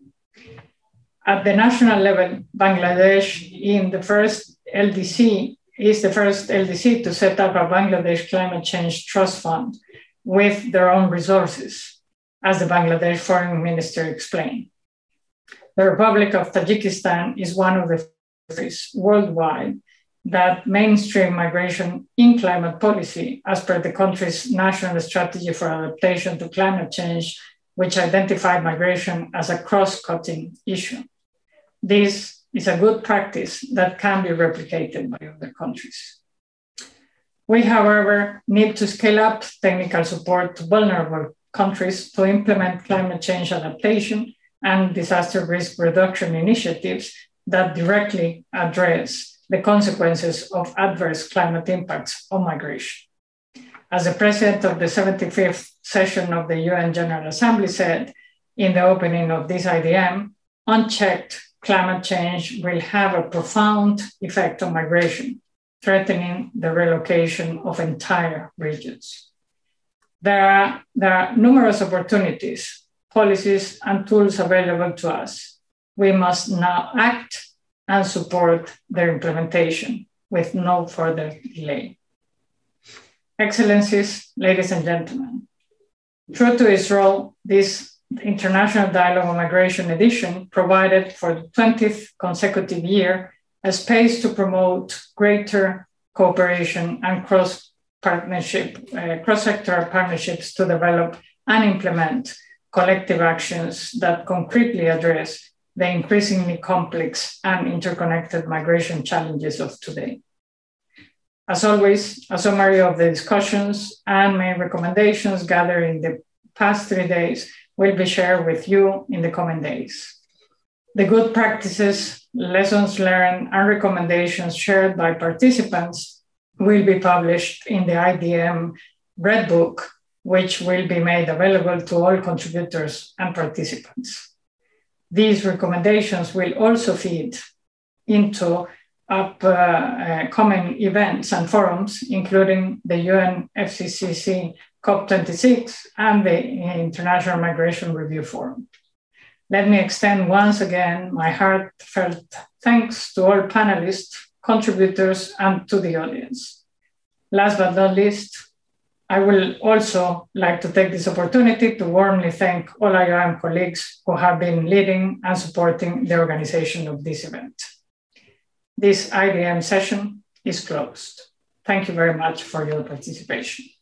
[SPEAKER 14] At the national level, Bangladesh in the first L D C is the first L D C to set up a Bangladesh Climate Change Trust Fund with their own resources, as the Bangladesh Foreign Minister explained. The Republic of Tajikistan is one of the countries worldwide that mainstream migration in climate policy as per the country's national strategy for adaptation to climate change, which identified migration as a cross-cutting issue. This is a good practice that can be replicated by other countries. We, however, need to scale up technical support to vulnerable countries to implement climate change adaptation and disaster risk reduction initiatives that directly address the consequences of adverse climate impacts on migration. As the president of the seventy-fifth session of the U N General Assembly said in the opening of this I D M, unchecked climate change will have a profound effect on migration, threatening the relocation of entire regions. There are, there are numerous opportunities, policies, and tools available to us. We must now act and support their implementation with no further delay. Excellencies, ladies and gentlemen, true to its role, this International Dialogue on Migration edition provided for the twentieth consecutive year a space to promote greater cooperation and cross partnership, uh, cross-sector partnerships to develop and implement collective actions that concretely address the increasingly complex and interconnected migration challenges of today. As always, a summary of the discussions and main recommendations gathered in the past three days will be shared with you in the coming days. The good practices, lessons learned, and recommendations shared by participants will be published in the I D M Red Book, which will be made available to all contributors and participants. These recommendations will also feed into upcoming uh, events and forums, including the U N F C C C COP twenty-six and the International Migration Review Forum. Let me extend once again my heartfelt thanks to all panelists, contributors, and to the audience. Last but not least, I will also like to take this opportunity to warmly thank all I O M colleagues who have been leading and supporting the organization of this event. This I D M session is closed. Thank you very much for your participation.